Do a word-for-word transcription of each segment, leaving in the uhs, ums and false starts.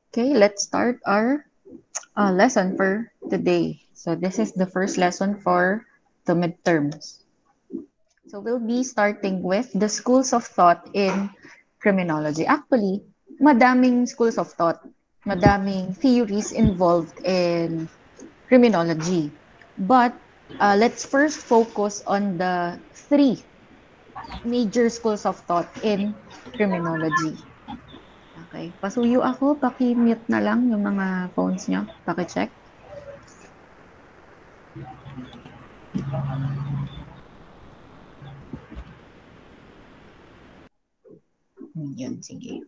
Okay, let's start our uh, lesson for today. So this is the first lesson for the midterms. So we'll be starting with the schools of thought in criminology. Actually, madaming schools of thought, madaming theories involved in criminology. But uh, let's first focus on the three major schools of thought in criminology. Okay. Pasuyo ako, paki-mute na lang yung mga phones nyo. Paki-check. Yun, sige.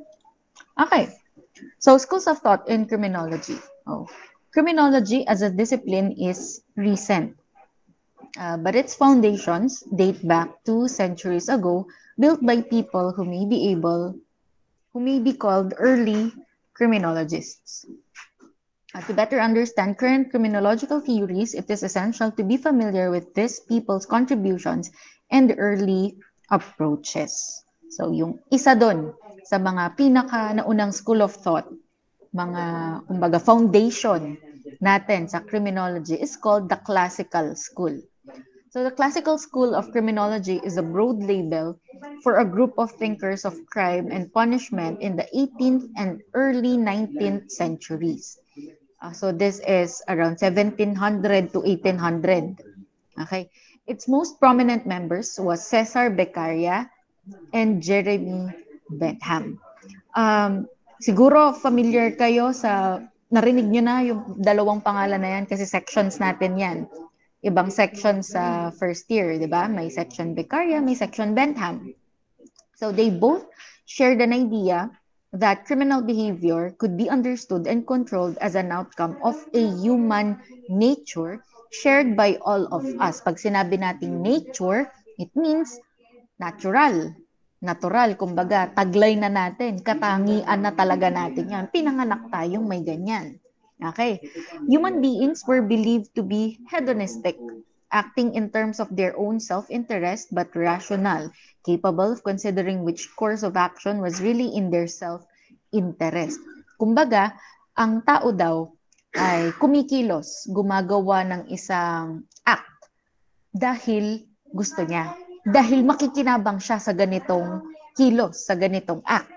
Okay. So, schools of thought in criminology. Oh. Criminology as a discipline is recent, uh, but its foundations date back two centuries ago, built by people who may be able, who may be called early criminologists. Uh, to better understand current criminological theories, it is essential to be familiar with these people's contributions and early approaches. So, yung isa doon sa mga pinaka naunang school of thought, mga kumbaga foundation natin sa criminology is called the classical school. So the classical school of criminology is a broad label for a group of thinkers of crime and punishment in the eighteenth and early nineteenth centuries. Uh, so this is around seventeen hundred to eighteen hundred. Okay. Its most prominent members was Cesar Beccaria and Jeremy Bentham. Um, siguro familiar kayo sa, narinig nyo na yung dalawang pangalan na yan kasi sections natin yan. Ibang section sa first year, di ba? May section Beccaria, may section Bentham. So they both shared an idea that criminal behavior could be understood and controlled as an outcome of a human nature shared by all of us. Pag sinabi nating nature, it means natural. Natural, kumbaga, taglay na natin, katangian na talaga natin yan. Pinanganak tayong may ganyan. Okay. Human beings were believed to be hedonistic, acting in terms of their own self-interest but rational, capable of considering which course of action was really in their self-interest. Kumbaga, ang tao daw ay kumikilos, gumagawa ng isang act dahil gusto niya. Dahil makikinabang siya sa ganitong kilos, sa ganitong act.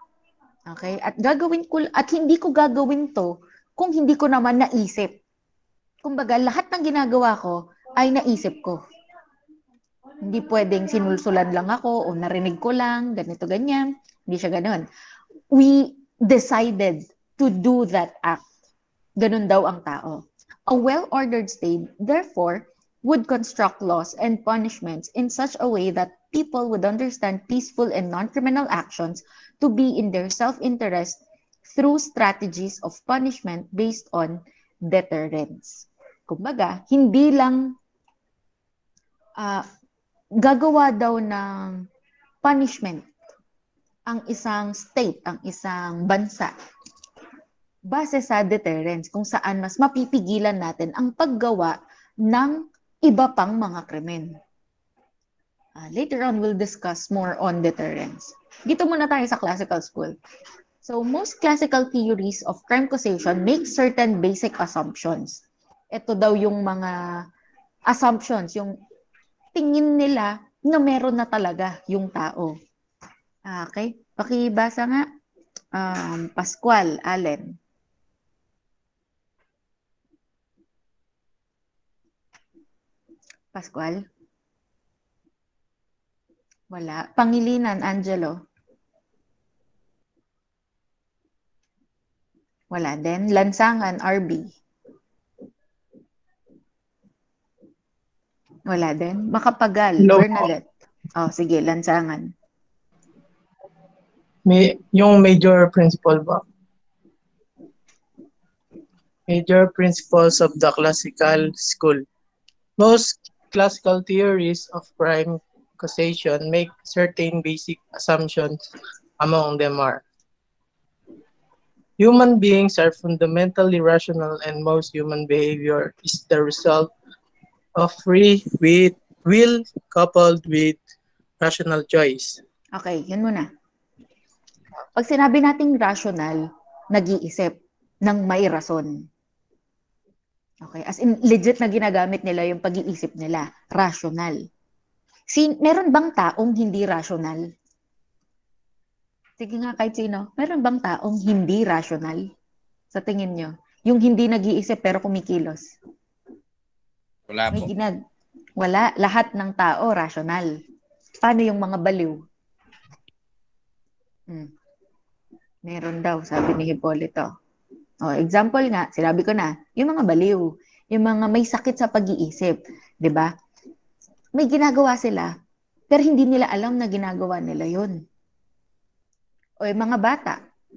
Okay? At gagawin ko, at hindi ko gagawin to kung hindi ko naman naisip. Kumbaga, lahat ng ginagawa ko ay naisip ko. Hindi pwedeng sinulsulan lang ako o narinig ko lang, ganito, ganyan. Hindi siya ganun. We decided to do that act. Ganun daw ang tao. A well-ordered state, therefore, would construct laws and punishments in such a way that people would understand peaceful and non-criminal actions to be in their self-interest through strategies of punishment based on deterrence. Kumbaga, hindi lang uh, gagawa daw ng punishment ang isang state, ang isang bansa base sa deterrence, kung saan mas mapipigilan natin ang paggawa ng iba pang mga krimen. Uh, later on, we'll discuss more on deterrence. Dito muna tayo sa classical school. So, most classical theories of crime causation make certain basic assumptions. Ito daw yung mga assumptions, yung tingin nila na meron na talaga yung tao. Okay? Pakibasa nga. Um, Pascual, Allen. Pascual? Wala. Pangilinan, Angelo. Wala din. Lansangan, R B. Wala din. Makapagal, no. Bernadette. Oh, sige, lansangan. May, yung major principle ba? Major principles of the classical school. Most classical theories of crime causation make certain basic assumptions. Among them are: human beings are fundamentally rational and most human behavior is the result of free will coupled with rational choice. Okay, yun muna. Pag sinabi nating rational, nag-iisip ng may rason. Okay? As in, legit na ginagamit nila yung pag-iisip nila. Rational. Sin meron bang taong hindi rational? Sige nga, kahit sino. Meron bang taong hindi rational? Sa tingin nyo? Yung hindi nag-iisip pero kumikilos. Wala May po. ginag. Wala. Lahat ng tao, rational. Paano yung mga baliw? Hmm. Meron daw, sabi ni Hipolito. O, example nga, sinabi ko na, yung mga baliw, yung mga may sakit sa pag-iisip, 'di ba? May ginagawa sila, pero hindi nila alam na ginagawa nila yun. O yung mga bata,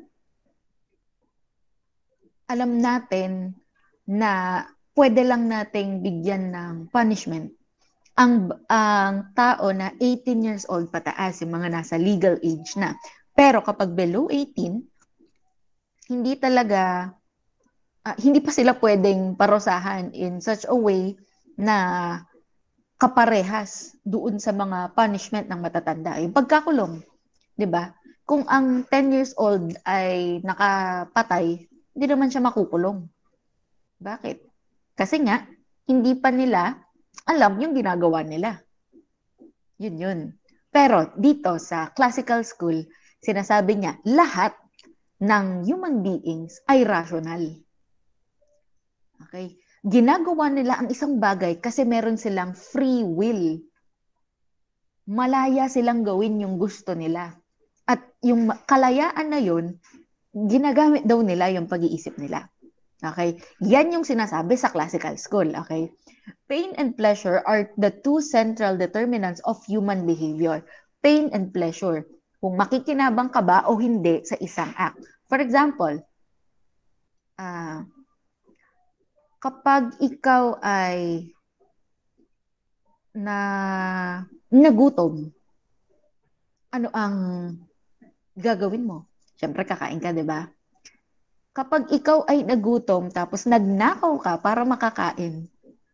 alam natin na pwede lang nating bigyan ng punishment ang ang tao na eighteen years old pataas, yung mga nasa legal age na. Pero kapag below eighteen, hindi talaga, uh, hindi pa sila pwedeng parusahan in such a way na kaparehas doon sa mga punishment ng matatanda. Yung pagkakulong, 'di ba? Kung ang ten years old ay nakapatay, hindi naman siya makukulong. Bakit? Kasi nga, hindi pa nila alam yung ginagawa nila. Yun yun. Pero dito sa classical school, sinasabi niya, lahat ng human beings ay rational. Okay? Ginagawa nila ang isang bagay kasi meron silang free will. Malaya silang gawin yung gusto nila. At yung kalayaan na yun, ginagamit daw nila yung pag-iisip nila. Okay? Yan yung sinasabi sa classical school. Okay? Pain and pleasure are the two central determinants of human behavior. Pain and pleasure. Kung makikinabang ka ba o hindi sa isang act. For example, uh, kapag ikaw ay na nagutom, ano ang gagawin mo? Siyempre, kakain ka, di ba? Kapag ikaw ay nagutom tapos nagnakaw ka para makakain,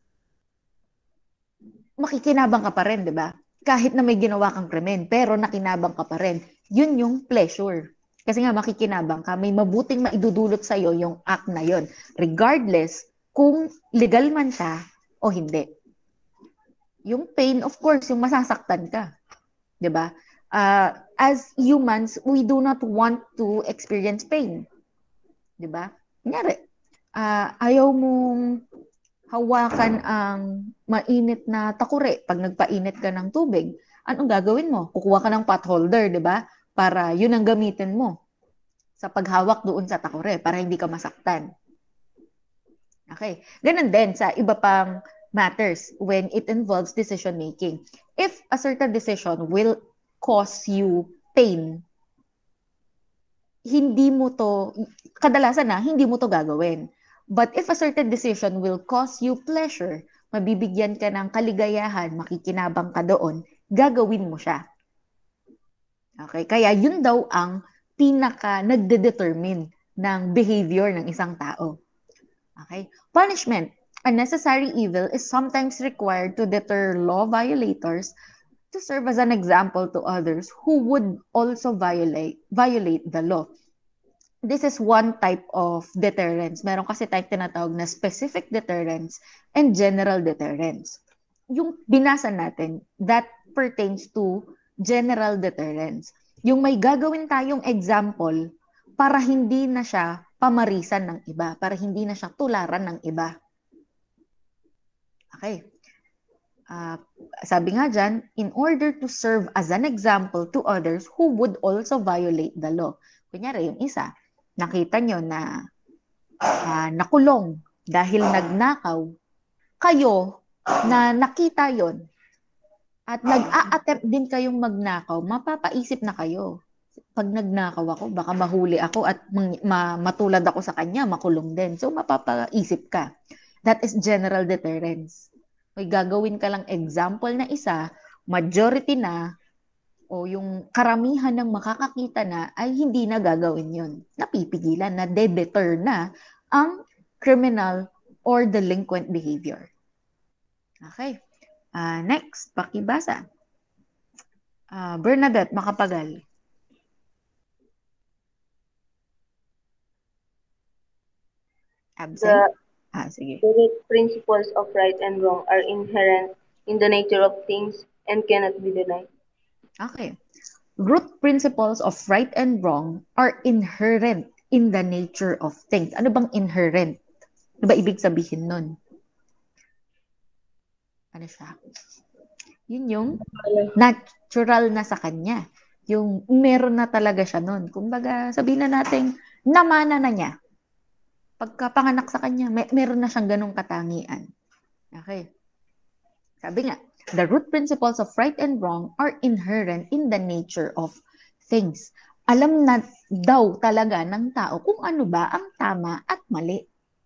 makikinabang ka pa rin, di ba? Kahit na may ginawa kang krimen, pero nakinabang ka pa rin. Yun yung pleasure. Kasi nga makikinabang ka, may mabuting maidudulot sa'yo yung act na yun. Regardless kung legal man siya o hindi. Yung pain, of course, yung masasaktan ka. Di ba? Uh, as humans, we do not want to experience pain. Di ba? Kunyari, uh, ayaw mong hawakan ang mainit na takure pag nagpainit ka ng tubig. Anong gagawin mo? Kukuha ka ng pot holder, di ba? Para yun ang gamitin mo sa paghawak doon sa takure para hindi ka masaktan. Okay. Ganun din sa iba pang matters when it involves decision making. If a certain decision will cause you pain, hindi mo to, kadalasan na, hindi mo to gagawin. But if a certain decision will cause you pleasure, mabibigyan ka ng kaligayahan, makikinabang ka doon, gagawin mo siya. Okay? Kaya yun daw ang pinaka nagde-determine ng behavior ng isang tao. Okay? Punishment. A necessary evil is sometimes required to deter law violators to serve as an example to others who would also violate violate the law. This is one type of deterrence. Meron kasi type tinatawag na specific deterrence and general deterrence. Yung binasa natin, that pertains to general deterrence. Yung may gagawin tayong example para hindi na siya pamarisan ng iba, para hindi na siya tularan ng iba. Okay. Uh, sabi nga dyan, in order to serve as an example to others who would also violate the law. Kunyari, yung isa, nakita nyo na uh, nakulong dahil nagnakaw, kayo na nakita yon at nag-a-attempt din kayong magnakaw, mapapaisip na kayo. Pag nagnakaw ako, baka mahuli ako at ma- matulad ako sa kanya, makulong din. So, mapapaisip ka. That is general deterrence. May gagawin ka lang example na isa, majority na, o yung karamihan ng makakakita na, ay hindi na gagawin yun. Napipigilan na, de-deter na ang criminal or delinquent behavior. Okay. Uh, next, pakibasa. Uh, Bernadette Makapagal. Absent? The, Ah, sige. the root principles of right and wrong are inherent in the nature of things and cannot be denied. Okay. Root principles of right and wrong are inherent in the nature of things. Ano bang inherent? Ano ba ibig sabihin nun? Ano siya? Yun yung natural na sa kanya. Yung meron na talaga siya nun. Kumbaga, sabihin na natin, namana na niya. Pagkapanganak sa kanya, may, meron na siyang ganong katangian. Okay. Sabi nga, the root principles of right and wrong are inherent in the nature of things. Alam na daw talaga ng tao kung ano ba ang tama at mali.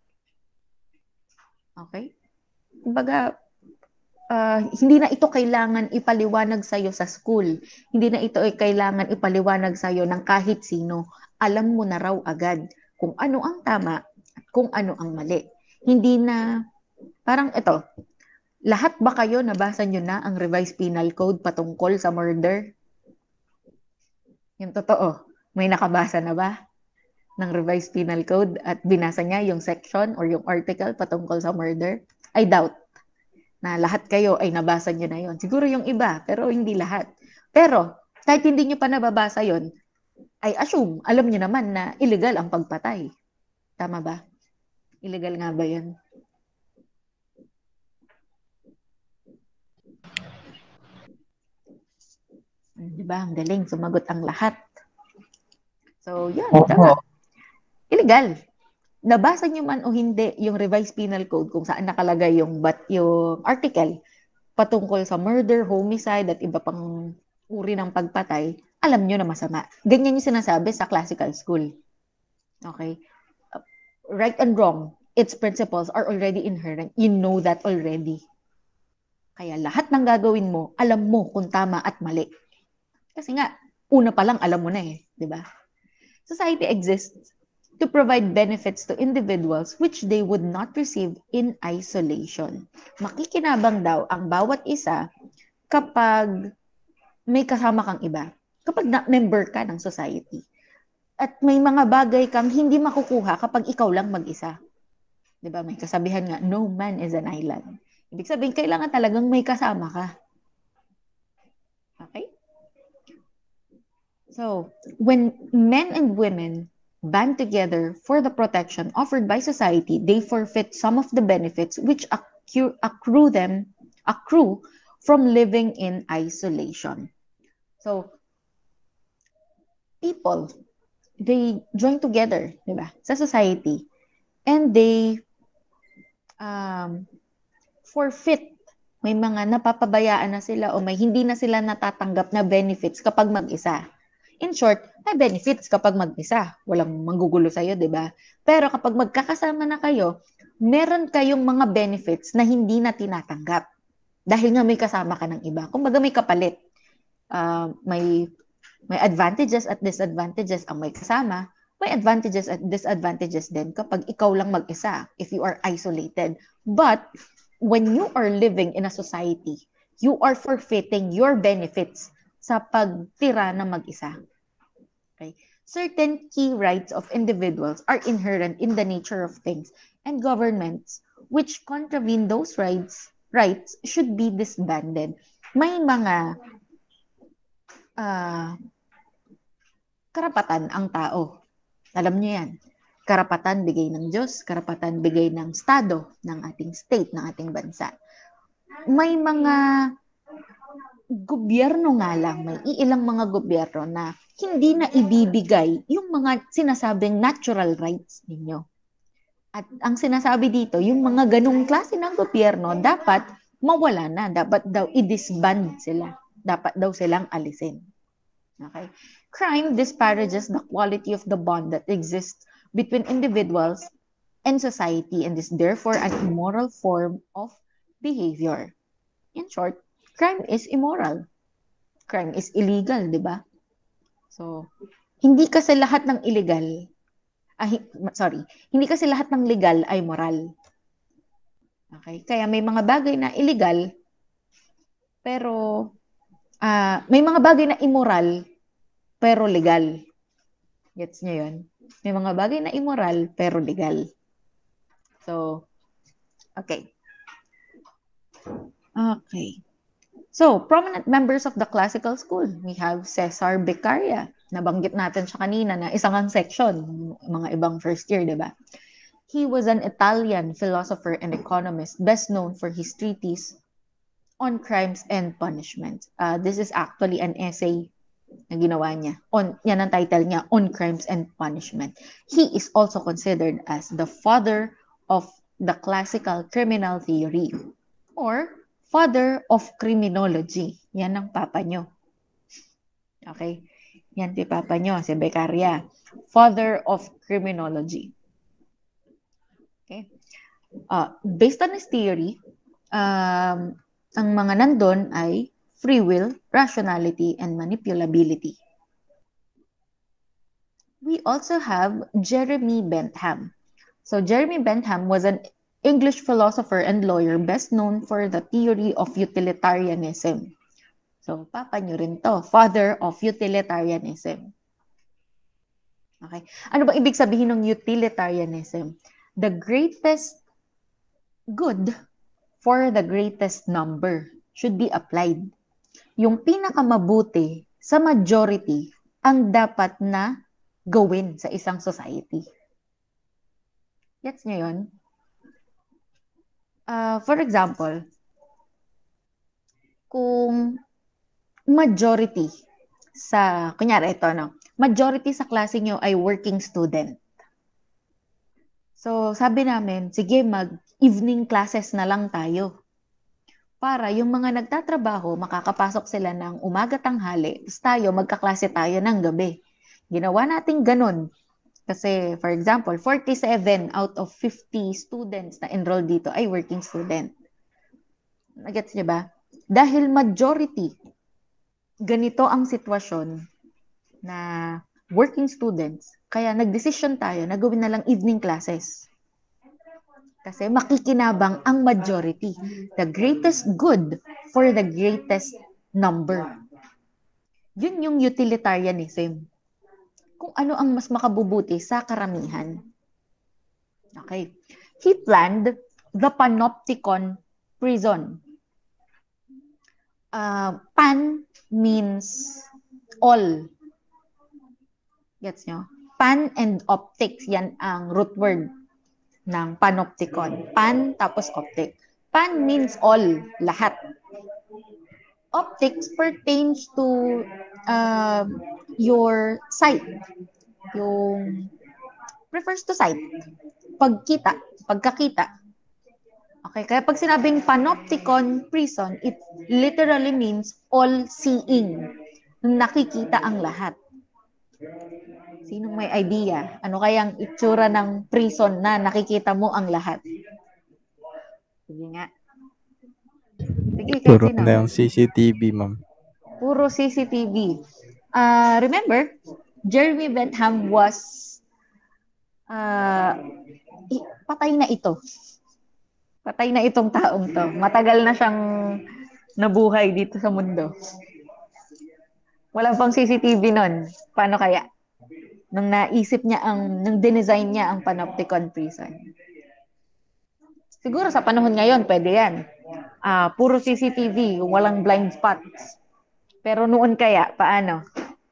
Okay? Kumbaga, uh, hindi na ito kailangan ipaliwanag sa'yo sa school. Hindi na ito ay kailangan ipaliwanag sa'yo ng kahit sino. Alam mo na raw agad kung ano ang tama at kung ano ang mali. Hindi na, parang ito, lahat ba kayo nabasa nyo na ang Revised Penal Code patungkol sa murder? Yung totoo, may nakabasa na ba ng Revised Penal Code at binasa niya yung section or yung article patungkol sa murder? I doubt na lahat kayo ay nabasa nyo na yon. Siguro yung iba, pero hindi lahat. Pero kahit hindi nyo pa nababasa yon, I assume, alam nyo naman na illegal ang pagpatay. Tama ba? Illegal nga ba yun? Diba? Ang galing. Sumagot ang lahat. So, yun. Tama. Illegal. Nabasa nyo man o hindi yung Revised Penal Code kung saan nakalagay yung, but, yung article patungkol sa murder, homicide, at iba pang uri ng pagpatay, alam nyo na masama. Ganyan yung sinasabi sa classical school. Okay? Right and wrong, its principles are already inherent. You know that already. Kaya lahat ng gagawin mo, alam mo kung tama at mali. Kasi nga, una pa lang alam mo na eh, di ba? Society exists to provide benefits to individuals which they would not receive in isolation. Makikinabang daw ang bawat isa kapag may kasama kang iba. Kapag na member ka ng society. At may mga bagay kang hindi makukuha kapag ikaw lang mag-isa. Di ba? May kasabihan nga, no man is an island. Ibig sabihin, kailangan talagang may kasama ka. Okay? So, when men and women band together for the protection offered by society, they forfeit some of the benefits which accrue, accrue them, accrue from living in isolation. So, people, they join together, di ba, sa society, and they um, forfeit. May mga napapabayaan na sila o may hindi na sila natatanggap na benefits kapag mag-isa. In short, may benefits kapag mag-isa. Walang manggugulo sa'yo, di ba? Pero kapag magkakasama na kayo, meron kayong mga benefits na hindi na tinatanggap. Dahil nga may kasama ka ng iba. Kumbaga may kapalit. Uh, may, may advantages at disadvantages ang may kasama. May advantages at disadvantages din kapag ikaw lang mag-isa, if you are isolated. But when you are living in a society, you are forfeiting your benefits sa pagtira na mag-isa. Okay? Certain key rights of individuals are inherent in the nature of things, and governments which contravene those rights rights should be disbanded. May mga uh, karapatan ang tao. Alam niyo yan. Karapatan bigay ng Diyos, karapatan bigay ng Estado, ng ating state, ng ating bansa. May mga gobyerno nga lang, may iilang mga gobyerno na hindi na ibibigay yung mga sinasabing natural rights ninyo. At ang sinasabi dito, yung mga ganung klase ng gobyerno, dapat mawala na. Dapat daw i-disband sila. Dapat daw silang alisin. Okay? Crime disparages the quality of the bond that exists between individuals and society and is therefore an immoral form of behavior. In short, crime is immoral. Crime is illegal, di ba? So, hindi kasi lahat ng illegal, ah, sorry, hindi kasi lahat ng legal ay moral. Okay? Kaya may mga bagay na illegal, pero uh, may mga bagay na immoral, pero legal. Gets nyo yun? May mga bagay na immoral, pero legal. So, okay. Okay. So, prominent members of the classical school. We have Cesar Beccaria. Nabanggit natin siya kanina na isang ang section, mga ibang first year, di ba? He was an Italian philosopher and economist, best known for his treatise on crimes and punishment. Uh, this is actually an essay na ginawa niya. On, yan ang title niya, On Crimes and Punishment. He is also considered as the father of the classical criminal theory or father of criminology. Yan ang papa nyo. Okay? Yan si papa nyo, si Beccaria. Father of criminology. Okay? Uh, based on his theory, um, ang mga nandun ay free will, rationality, and manipulability. We also have Jeremy Bentham. So Jeremy Bentham was an English philosopher and lawyer best known for the theory of utilitarianism. So, papa nyo rin to, father of utilitarianism. Okay. Ano ba ibig sabihin ng utilitarianism? The greatest good for the greatest number should be applied. Yung pinakamabuti sa majority ang dapat na gawin sa isang society. Gets nyo yun? Uh, for example, kung majority sa, kunyari ito, no? Majority sa klase nyo ay working student. So, sabi namin, sige, mag-evening classes na lang tayo. Para yung mga nagtatrabaho, makakapasok sila ng umaga tanghali, tapos tayo, magkaklase tayo ng gabi. Ginawa natin ganun. Kasi, for example, forty-seven out of fifty students na enrolled dito ay working student. Nagets niyo ba? Dahil majority, ganito ang sitwasyon na working students, kaya nag-decision tayo na gawin na lang evening classes. Kasi makikinabang ang majority. The greatest good for the greatest number. Yun yung utilitarianism. Kung ano ang mas makabubuti sa karamihan. Okay. He planned the Panopticon prison. Uh, pan means all. Gets nyo? Pan and optics, yan ang root word ng Panopticon. Pan tapos optic. Pan means all, lahat. Optics pertains to uh, your sight. Yung refers to sight. Pagkita, pagkakita. Okay, kaya pag sinabing Panopticon prison, it literally means all-seeing. Nakikita ang lahat. Sinong may idea? Ano kayang itsura ng prison na nakikita mo ang lahat? Sige nga. Sige, Puro kasi na yung C C T V, ma'am. Puro C C T V. Uh, remember, Jeremy Bentham was uh, patay na ito. Patay na itong taong to. Matagal na siyang nabuhay dito sa mundo. Wala pang C C T V nun. Paano kaya? Nung naisip niya ang, nung dinesign niya ang Panopticon prison. Siguro sa panahon ngayon, pwede yan. Uh, puro C C T V, walang blind spots. Pero noon kaya, paano?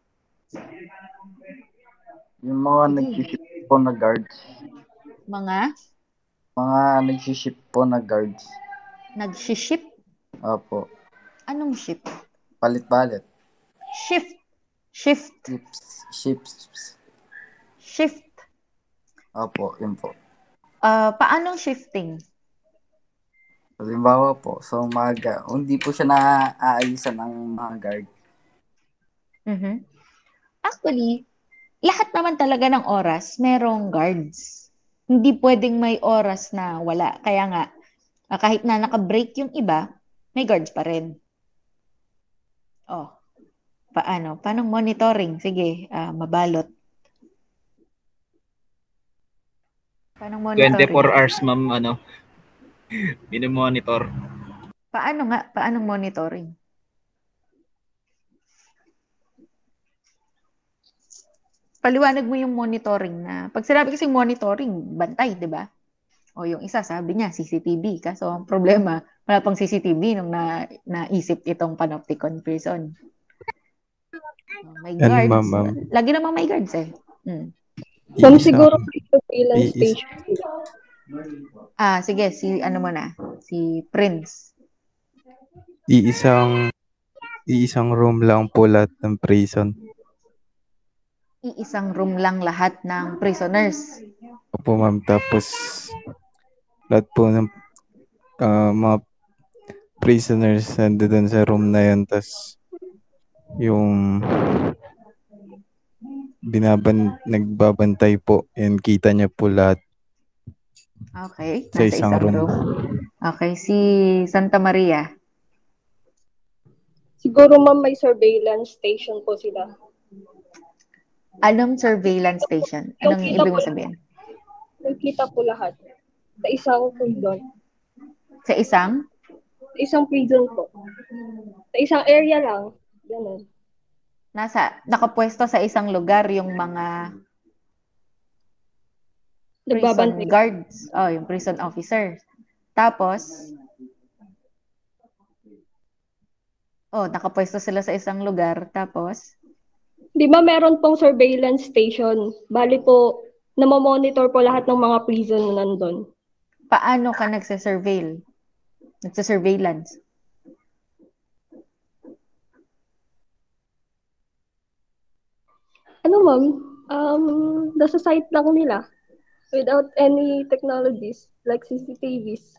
Yung mga nagsiship po na guards. Mga? Mga nagsiship po na guards. Nagsiship? Opo. Anong ship? Palit-palit. Shift. Shift. Ships. Ships. Shift. Opo, yun po. Uh, paanong shifting? Halimbawa po, sa umaga, hindi po siya naaayusan ng mga guard. Mm-hmm. Actually, lahat naman talaga ng oras, merong guards. Hindi pwedeng may oras na wala. Kaya nga, uh, kahit na naka-break yung iba, may guards pa rin. Oh, paano? Paano monitoring? Sige, uh, mabalot. Paano monitoring? twenty-four hours, ma'am, ano, minimonitor. Paano nga? Paano monitoring? Paliwanag mo yung monitoring na, pag sinabi kasi monitoring, bantay, di ba? O yung isa, sabi niya, C C T V. Kaso ang problema, wala pang C C T V nung na, naisip itong panopticon prison. Oh, may Ano, guards. ma'am, ma'am? Lagi namang may guards eh. Hmm. Ma'am, Iisang- siguro may surveillance iis- station sila. Ah, sige, si ano mo na, si Prince. Iisang iisang room lang po lahat ng prison. Iisang room lang lahat ng prisoners. Opo, ma'am. Tapos, lahat po ng ah, mga prisoners nandoon sa room na yun. Tapos, yung binaban, nagbabantay po. Yan, kita niya po lahat. Okay, Sa nasa isang isang room. room. Okay, si Santa Maria. Siguro, ma'am, may surveillance station po sila. Anong surveillance station? Anong Yung kita ibig mo po- sabihin? Nakikita po lahat. Sa isang prison. Sa isang? Sa isang prison po. Sa isang area lang. Ganun. Nasa, nakapwesto sa isang lugar yung mga prison Nagbabantay. guards. Oh, yung prison officers. Tapos, oh, nakapwesto sila sa isang lugar. Tapos, Di ba meron pong surveillance station? Bali po, namamonitor po lahat ng mga prison na nandun. paano ka nagsa-surveil? Nagsa-surveillance? Ano ma'am? Um, nasa site lang nila. Without any technologies like C C T Vs.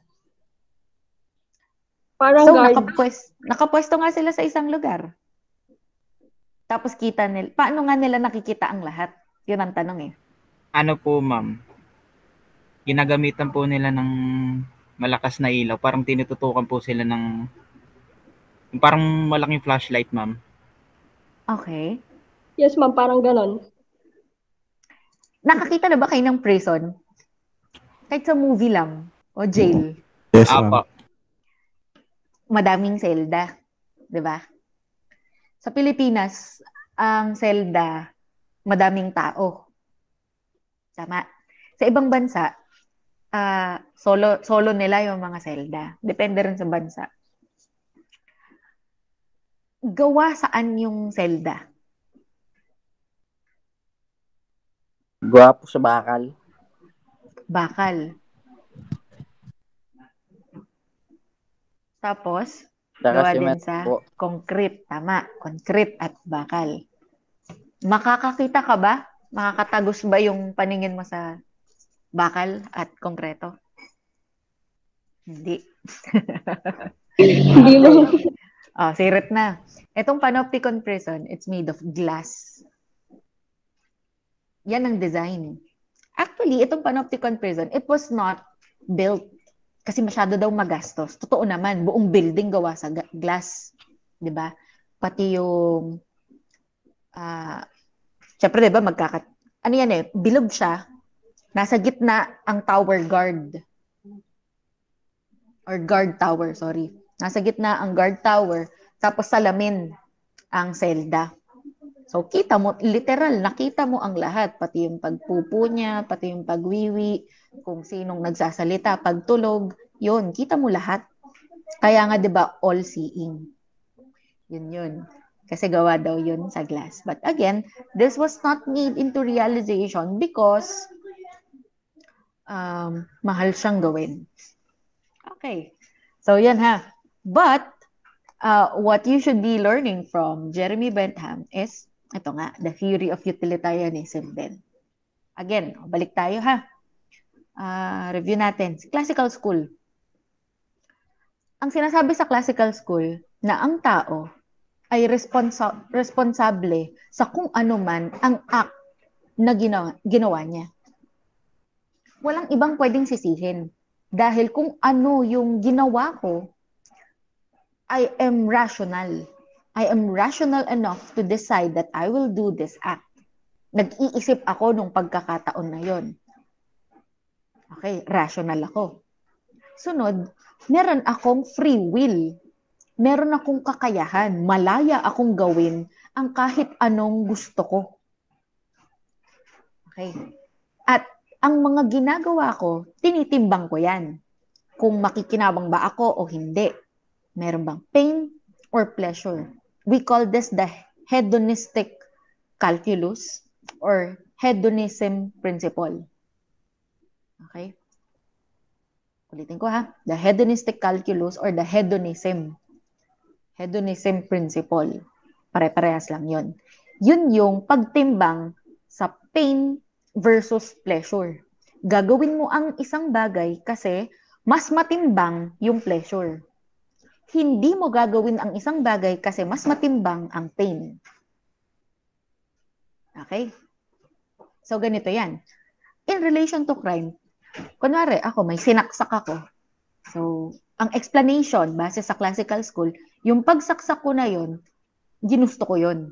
Parang So, guard. nakapwes, nakapwesto nga sila sa isang lugar. Tapos kita nila, paano nga nila nakikita ang lahat? Yun ang tanong eh. Ano po, ma'am? Ginagamitan po nila ng malakas na ilaw. Parang tinututukan po sila ng yung parang malaking flashlight, ma'am. Okay. Yes ma'am, parang ganon. Nakakita na ba kayo ng prison? Kahit sa movie lang. O jail. Yes, Apo. ma'am. Madaming selda. 'Di ba? Sa Pilipinas, ang selda, madaming tao. Tama. Sa ibang bansa, ah, solo solo nila yung mga selda. Depende rin sa bansa. Gawa saan yung selda? Gwapo sa bakal. Bakal. Tapos, Saka gawa din cement sa po. concrete. Tama. Concrete at bakal. Makakakita ka ba? Makakatagos ba yung paningin mo sa bakal at konkreto? Hindi. Hindi mo. Oh, sirit na. Itong Panopticon Prison, it's made of glass. Yan ang design. Actually, itong Panopticon Prison, it was not built kasi masyado daw magastos. Totoo naman, buong building gawa sa ga- glass. 'Di ba? Pati yung ah syempre 'di ba magkakat ano yan eh, bilog siya. Nasa gitna ang tower guard. Or guard tower, sorry. Nasa gitna ang guard tower, tapos salamin ang selda. So, kita mo, literal, nakita mo ang lahat. Pati yung pagpupo niya, pati yung pagwiwi, kung sinong nagsasalita, pagtulog, yun, kita mo lahat. Kaya nga, di ba, all-seeing. Yun yun. Kasi gawa daw yun sa glass. But again, this was not made into realization because um, mahal siyang gawin. Okay. So, yan ha. But, uh, what you should be learning from Jeremy Bentham is, ito nga, the theory of utilitarianism din. Again, balik tayo ha. Uh, review natin. Classical school. Ang sinasabi sa classical school na ang tao ay responsa- responsable sa kung ano man ang act na ginawa, ginawa niya. Walang ibang pwedeng sisihin. Dahil kung ano yung ginawa ko, I am rational. I am rational enough to decide that I will do this act. Nag-iisip ako nung pagkakataon na yon. Okay, rational ako. Sunod, meron akong free will. Meron akong kakayahan. Malaya akong gawin ang kahit anong gusto ko. Okay. At ang mga ginagawa ko, tinitimbang ko yan. Kung makikinabang ba ako o hindi. Meron bang pain or pleasure? We call this the hedonistic calculus or hedonism principle. Okay? Ulitin ko ha. The hedonistic calculus or the hedonism. Hedonism principle. Pare-parehas lang yun. Yun yung pagtimbang sa pain versus pleasure. Gagawin mo ang isang bagay kasi mas matimbang yung pleasure. Hindi mo gagawin ang isang bagay kasi mas matimbang ang pain. Okay? So, ganito yan. In relation to crime, kunwari ako, may sinaksak ako. So, ang explanation, base sa classical school, yung pagsaksak ko na yun, ginusto ko yun.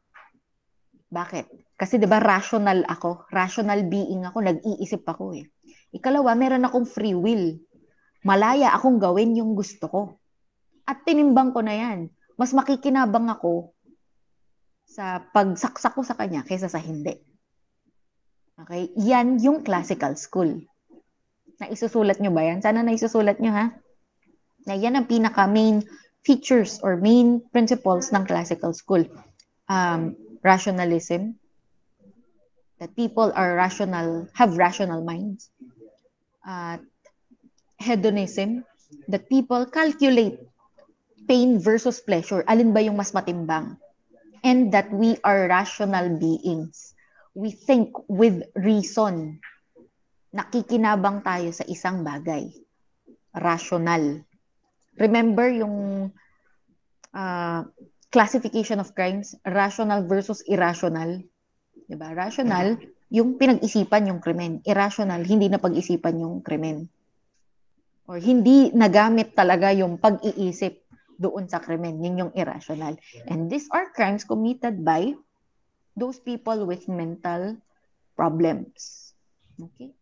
Bakit? Kasi diba rational ako, rational being ako, nag-iisip ako eh. Ikalawa, meron akong free will. Malaya akong gawin yung gusto ko. At tinimbang ko na yan. Mas makikinabang ako sa pagsaksak ko sa kanya kaysa sa hindi. Okay? Yan yung classical school. Naisusulat nyo ba yan? Sana naisusulat nyo ha? Na yan ang pinaka-main features or main principles ng classical school. Um, rationalism. That people are rational, have rational minds. Uh, hedonism. That people calculate pain versus pleasure. Alin ba yung mas matimbang? And that we are rational beings. We think with reason. Nakikinabang tayo sa isang bagay. Rational. Remember yung uh, classification of crimes? Rational versus irrational. Diba? Rational, yung pinag-isipan yung krimen. Irrational, hindi na pag-isipan yung krimen. Or hindi nagamit talaga yung pag-iisip doon sa krimen. Yun yung irrational. And these are crimes committed by those people with mental problems. Okay?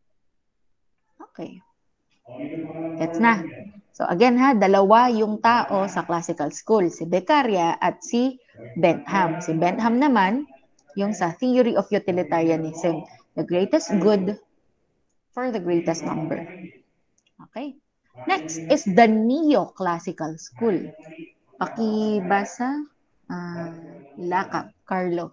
Okay. Gets na. So again ha, dalawa yung tao sa classical school. Si Beccaria at si Bentham. Si Bentham naman, yung sa theory of utilitarianism. The greatest good for the greatest number. Okay. Next is the neoclassical school. Pakibasa, uh, Lakap, Carlo.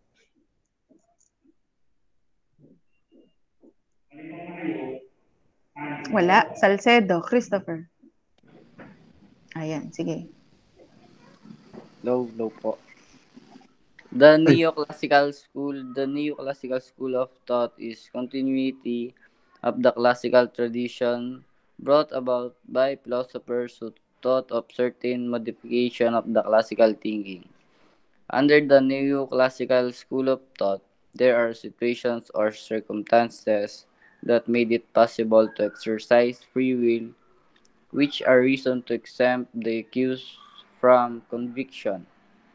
Wala. Salcedo, Christopher. Ayan, sige. Low, low po. The neoclassical school, the neoclassical school of thought is continuity of the classical tradition brought about by philosophers who thought of certain modification of the classical thinking. Under the neoclassical school of thought, there are situations or circumstances that made it possible to exercise free will, which are reason to exempt the accused from conviction.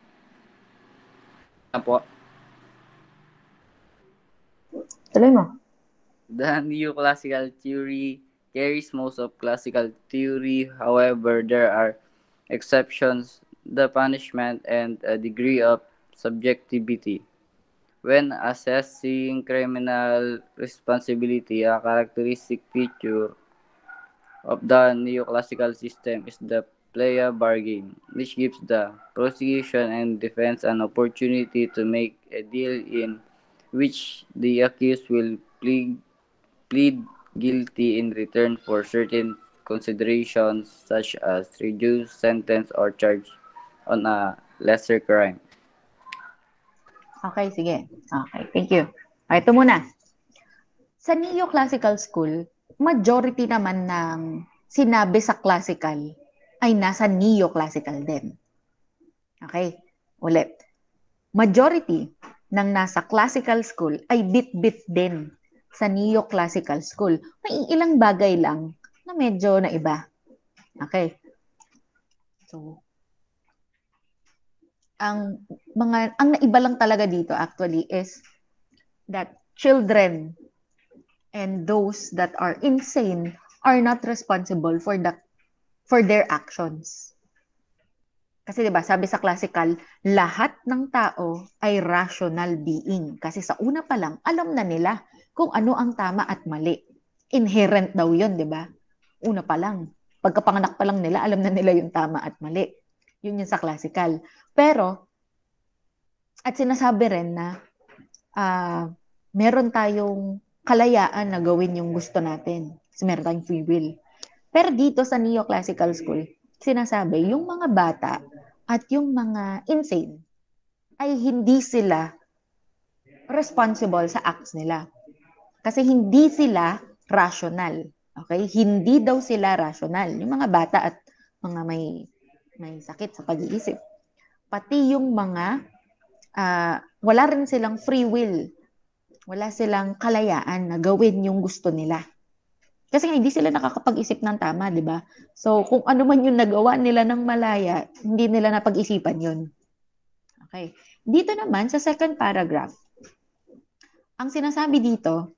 Apo. Tuloy mo. The neoclassical theory carries most of classical theory. However, there are exceptions, the punishment and a degree of subjectivity. When assessing criminal responsibility, a characteristic feature of the neoclassical system is the plea bargain, which gives the prosecution and defense an opportunity to make a deal in which the accused will plead, plead guilty in return for certain considerations such as reduced sentence or charge on a lesser crime. Okay, sige. Okay, thank you. Okay, ito muna. Sa neoclassical school, majority naman ng sinabi sa classical ay nasa neoclassical din. Okay, ulit. Majority ng nasa classical school ay bit-bit din sa neoclassical school. May ilang bagay lang na medyo na iba. Okay. So, ang mga ang naiba lang talaga dito actually is that children and those that are insane are not responsible for the for their actions. Kasi 'di ba, sabi sa classical, lahat ng tao ay rational being. Kasi sa una pa lang, alam na nila kung ano ang tama at mali. Inherent daw yun, di ba? Una pa lang. Pagkapanganak pa lang nila, alam na nila yung tama at mali. Yun yung sa classical. Pero, at sinasabi rin na uh, meron tayong kalayaan na gawin yung gusto natin. Kasi meron tayong free will. Pero dito sa neoclassical school, sinasabi, yung mga bata at yung mga insane ay hindi sila responsible sa acts nila. Kasi hindi sila rational. Okay? Hindi daw sila rational. Yung mga bata at mga may may sakit sa pag-iisip. Pati yung mga uh, wala rin silang free will. Wala silang kalayaan na gawin yung gusto nila. Kasi nga, hindi sila nakakapag-isip ng tama, di ba? So, kung ano man yung nagawa nila ng malaya, hindi nila napag-isipan yun. Okay. Dito naman, sa second paragraph, ang sinasabi dito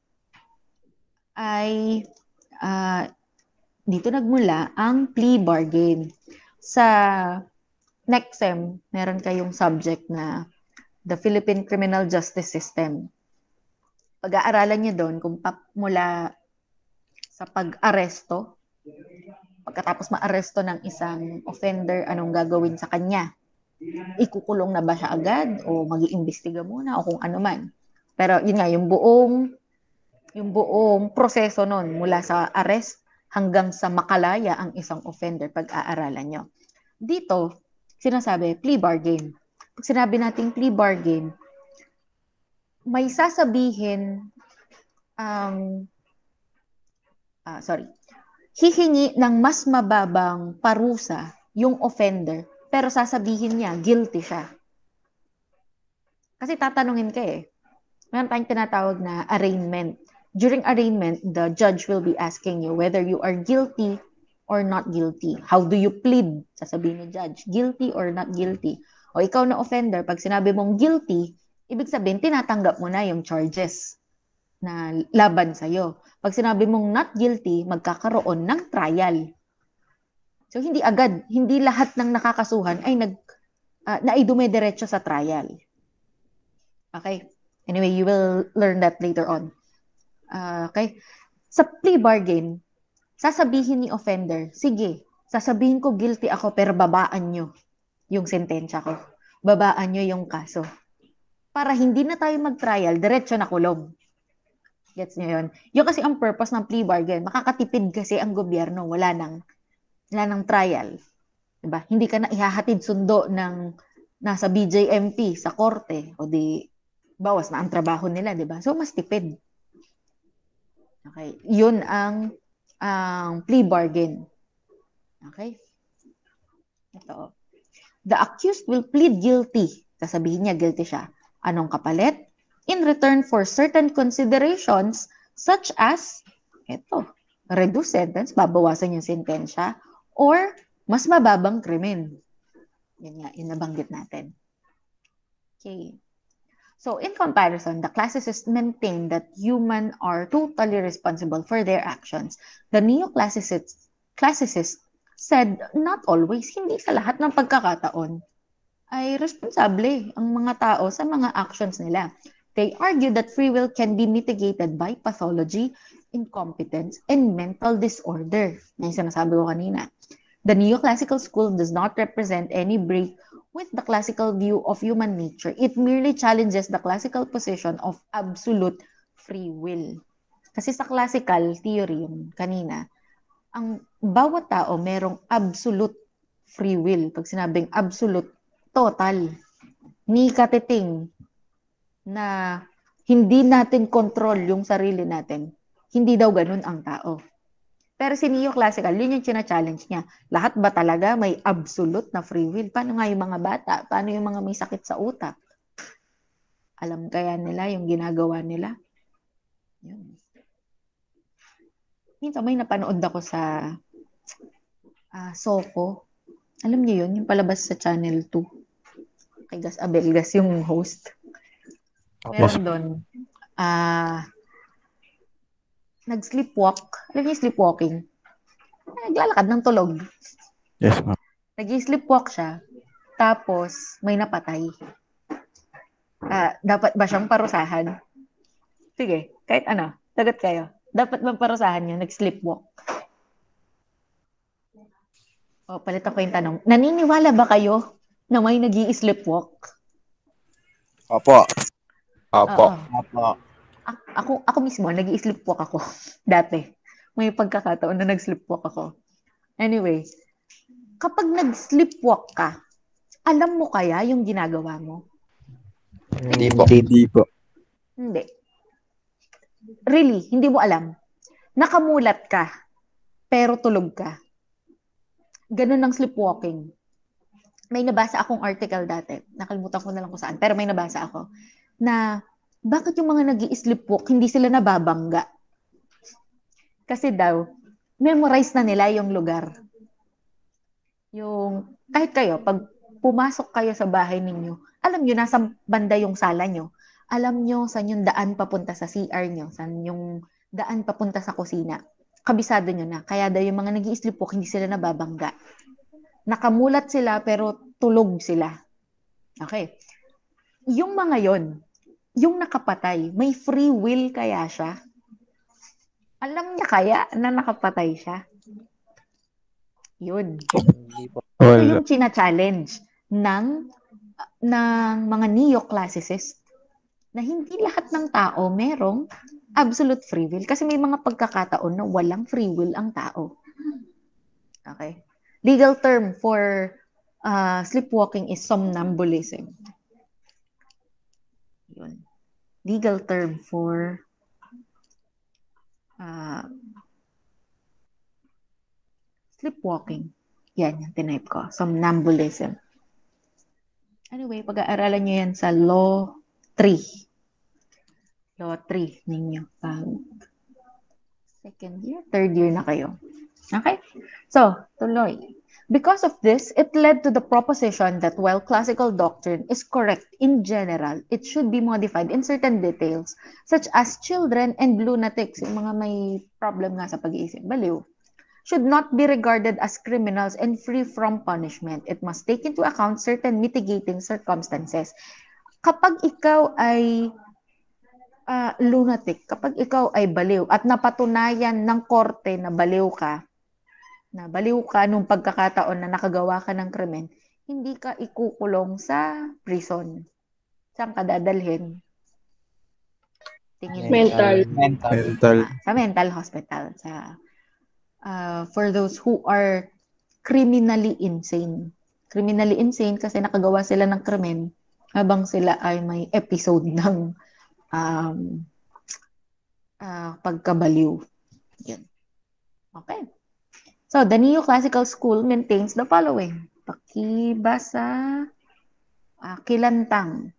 ay uh, dito nagmula ang plea bargain. Sa next sem, meron kayong subject na the Philippine Criminal Justice System. Pag-aaralan niyo doon kung pap mula sa pag-aresto, pagkatapos ma-aresto ng isang offender, anong gagawin sa kanya? Ikukulong na ba siya agad o mag-iimbestiga muna o kung ano man. Pero yun nga, yung buong yung buong proseso nun mula sa arrest hanggang sa makalaya ang isang offender pag-aaralan nyo. Dito, sinasabi, plea bargain. Pag sinabi nating plea bargain, may sasabihin um, uh, sorry, hihingi ng mas mababang parusa yung offender, pero sasabihin niya, guilty siya. Kasi tatanungin ka eh. Meron tayong tinatawag na arraignment. During arraignment, the judge will be asking you whether you are guilty or not guilty. How do you plead? Sasabihin ni judge, guilty or not guilty. O ikaw na offender, pag sinabi mong guilty, ibig sabihin, tinatanggap mo na yung charges na laban sa'yo. Pag sinabi mong not guilty, magkakaroon ng trial. So, hindi agad, hindi lahat ng nakakasuhan ay nag, uh, naidumediretso sa trial. Okay? Anyway, you will learn that later on. Uh, okay? Sa plea bargain, sasabihin ni offender, sige, sasabihin ko guilty ako pero babaan nyo yung sentensya ko. Babaan nyo yung kaso. Para hindi na tayo mag-trial, diretso na kulong. Gets nyo yun? Yung kasi ang purpose ng plea bargain, makakatipid kasi ang gobyerno, wala nang, wala nang trial. Diba? Hindi ka na ihahatid sundo ng nasa B J M P sa korte o di bawas na ang trabaho nila, diba? So, mas tipid. Okay. Yun ang ang plea bargain. Okay? Ito. The accused will plead guilty. Sasabihin niya, guilty siya. Anong kapalit? In return for certain considerations such as, ito, reduce sentence, babawasan yung sentensya, or mas mababang krimen. Yan nga, yung nabanggit natin. Okay. So, in comparison, the classicists maintain that humans are totally responsible for their actions. The neoclassicists classicists said not always, hindi sa lahat ng pagkakataon, ay responsable ang mga tao sa mga actions nila. They argue that free will can be mitigated by pathology, incompetence, and mental disorder. Yan yung sinasabi ko kanina. The neoclassical school does not represent any break with the classical view of human nature. It merely challenges the classical position of absolute free will. Kasi sa classical theory, yung kanina, ang bawat tao merong absolute free will. Pag sinabing absolute, total, ni katiting, na hindi natin control yung sarili natin. Hindi daw ganun ang tao. Pero si neoclassical, yun yung china-challenge niya. Lahat ba talaga may absolute na free will? Paano nga yung mga bata? Paano yung mga may sakit sa utak? Alam kaya nila yung ginagawa nila? Yun. Minsan may napanood ako sa uh, Soko. Alam niyo yun, yung palabas sa Channel two. Kay Gas Abelgas yung host. Meron doon, ah, uh, nag-sleepwalk. Alam niyo sleepwalking? Naglalakad ng tulog. Yes, ma'am. Nag-sleepwalk siya. Tapos, may napatay. Uh, dapat ba siyang parusahan? Sige. Kahit ano, sagot kayo. Dapat bang parusahan nyo, nag-sleepwalk? O, palit ako yung tanong. Naniniwala ba kayo na may nag-i-sleepwalk? Opo. Oo. Opo. A- ako, ako mismo, nag-i-sleepwalk ako. Dati. May pagkakataon na nag-sleepwalk ako. Anyway, kapag nag-sleepwalk ka, alam mo kaya yung ginagawa mo? Hindi po. Hindi po. Hindi. Really, hindi mo alam. Nakamulat ka, pero tulog ka. Ganun ang sleepwalking. May nabasa akong article dati. Nakalimutan ko na lang kung saan. Pero may nabasa ako. Na, bakit yung mga nag-i-sleepwalk, hindi sila nababangga? Kasi daw, memorize na nila yung lugar. Yung, kahit kayo, pag pumasok kayo sa bahay ninyo, alam nyo, nasa banda yung sala nyo. Alam nyo saan yung daan papunta sa C R nyo, saan yung daan papunta sa kusina. Kabisado nyo na. Kaya daw yung mga nag-i-sleepwalk, hindi sila nababangga. Nakamulat sila, pero tulog sila. Okay. Yung mga yon, yung nakapatay, may free will kaya siya? Alam niya kaya na nakapatay siya? Yun. Ito Wala. yung china-challenge ng, ng mga neo-classicist na hindi lahat ng tao merong absolute free will. Kasi may mga pagkakataon na walang free will ang tao. Okay? Legal term for uh, sleepwalking is somnambulism. Yun. Legal term for uh, sleepwalking. Yan, yung tinype ko. Somnambulism. Anyway, pag-aaralan nyo yan sa Law three. Law three ninyo. Pag second year, third year na kayo. Okay? So, tuloy. Because of this, it led to the proposition that while classical doctrine is correct in general, it should be modified in certain details, such as children and lunatics, yung mga may problem nga sa pag-iisip, baliw, should not be regarded as criminals and free from punishment. It must take into account certain mitigating circumstances. Kapag ikaw ay uh, lunatic, kapag ikaw ay baliw at napatunayan ng korte na baliw ka, na baliw ka nung pagkakataon na nakagawa ka ng krimen, hindi ka ikukulong sa prison. Saan ka dadalhin? Tingin Mental. Mental. Mental. Ah, sa mental hospital. Sa uh, for those who are criminally insane. Criminally insane kasi nakagawa sila ng krimen habang sila ay may episode ng um, uh, pagkabaliw. Yan. Okay. So, the neoclassical school maintains the following. Pakibasa, uh, kilantang.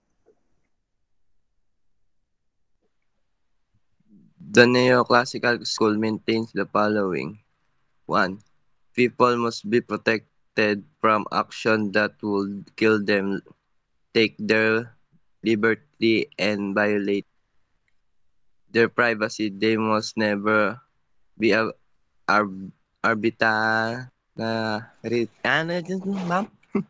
The neoclassical school maintains the following. One, people must be protected from action that would kill them, take their liberty, and violate their privacy. They must never be a, ar- arbitra na ri- ano yun, ma'am?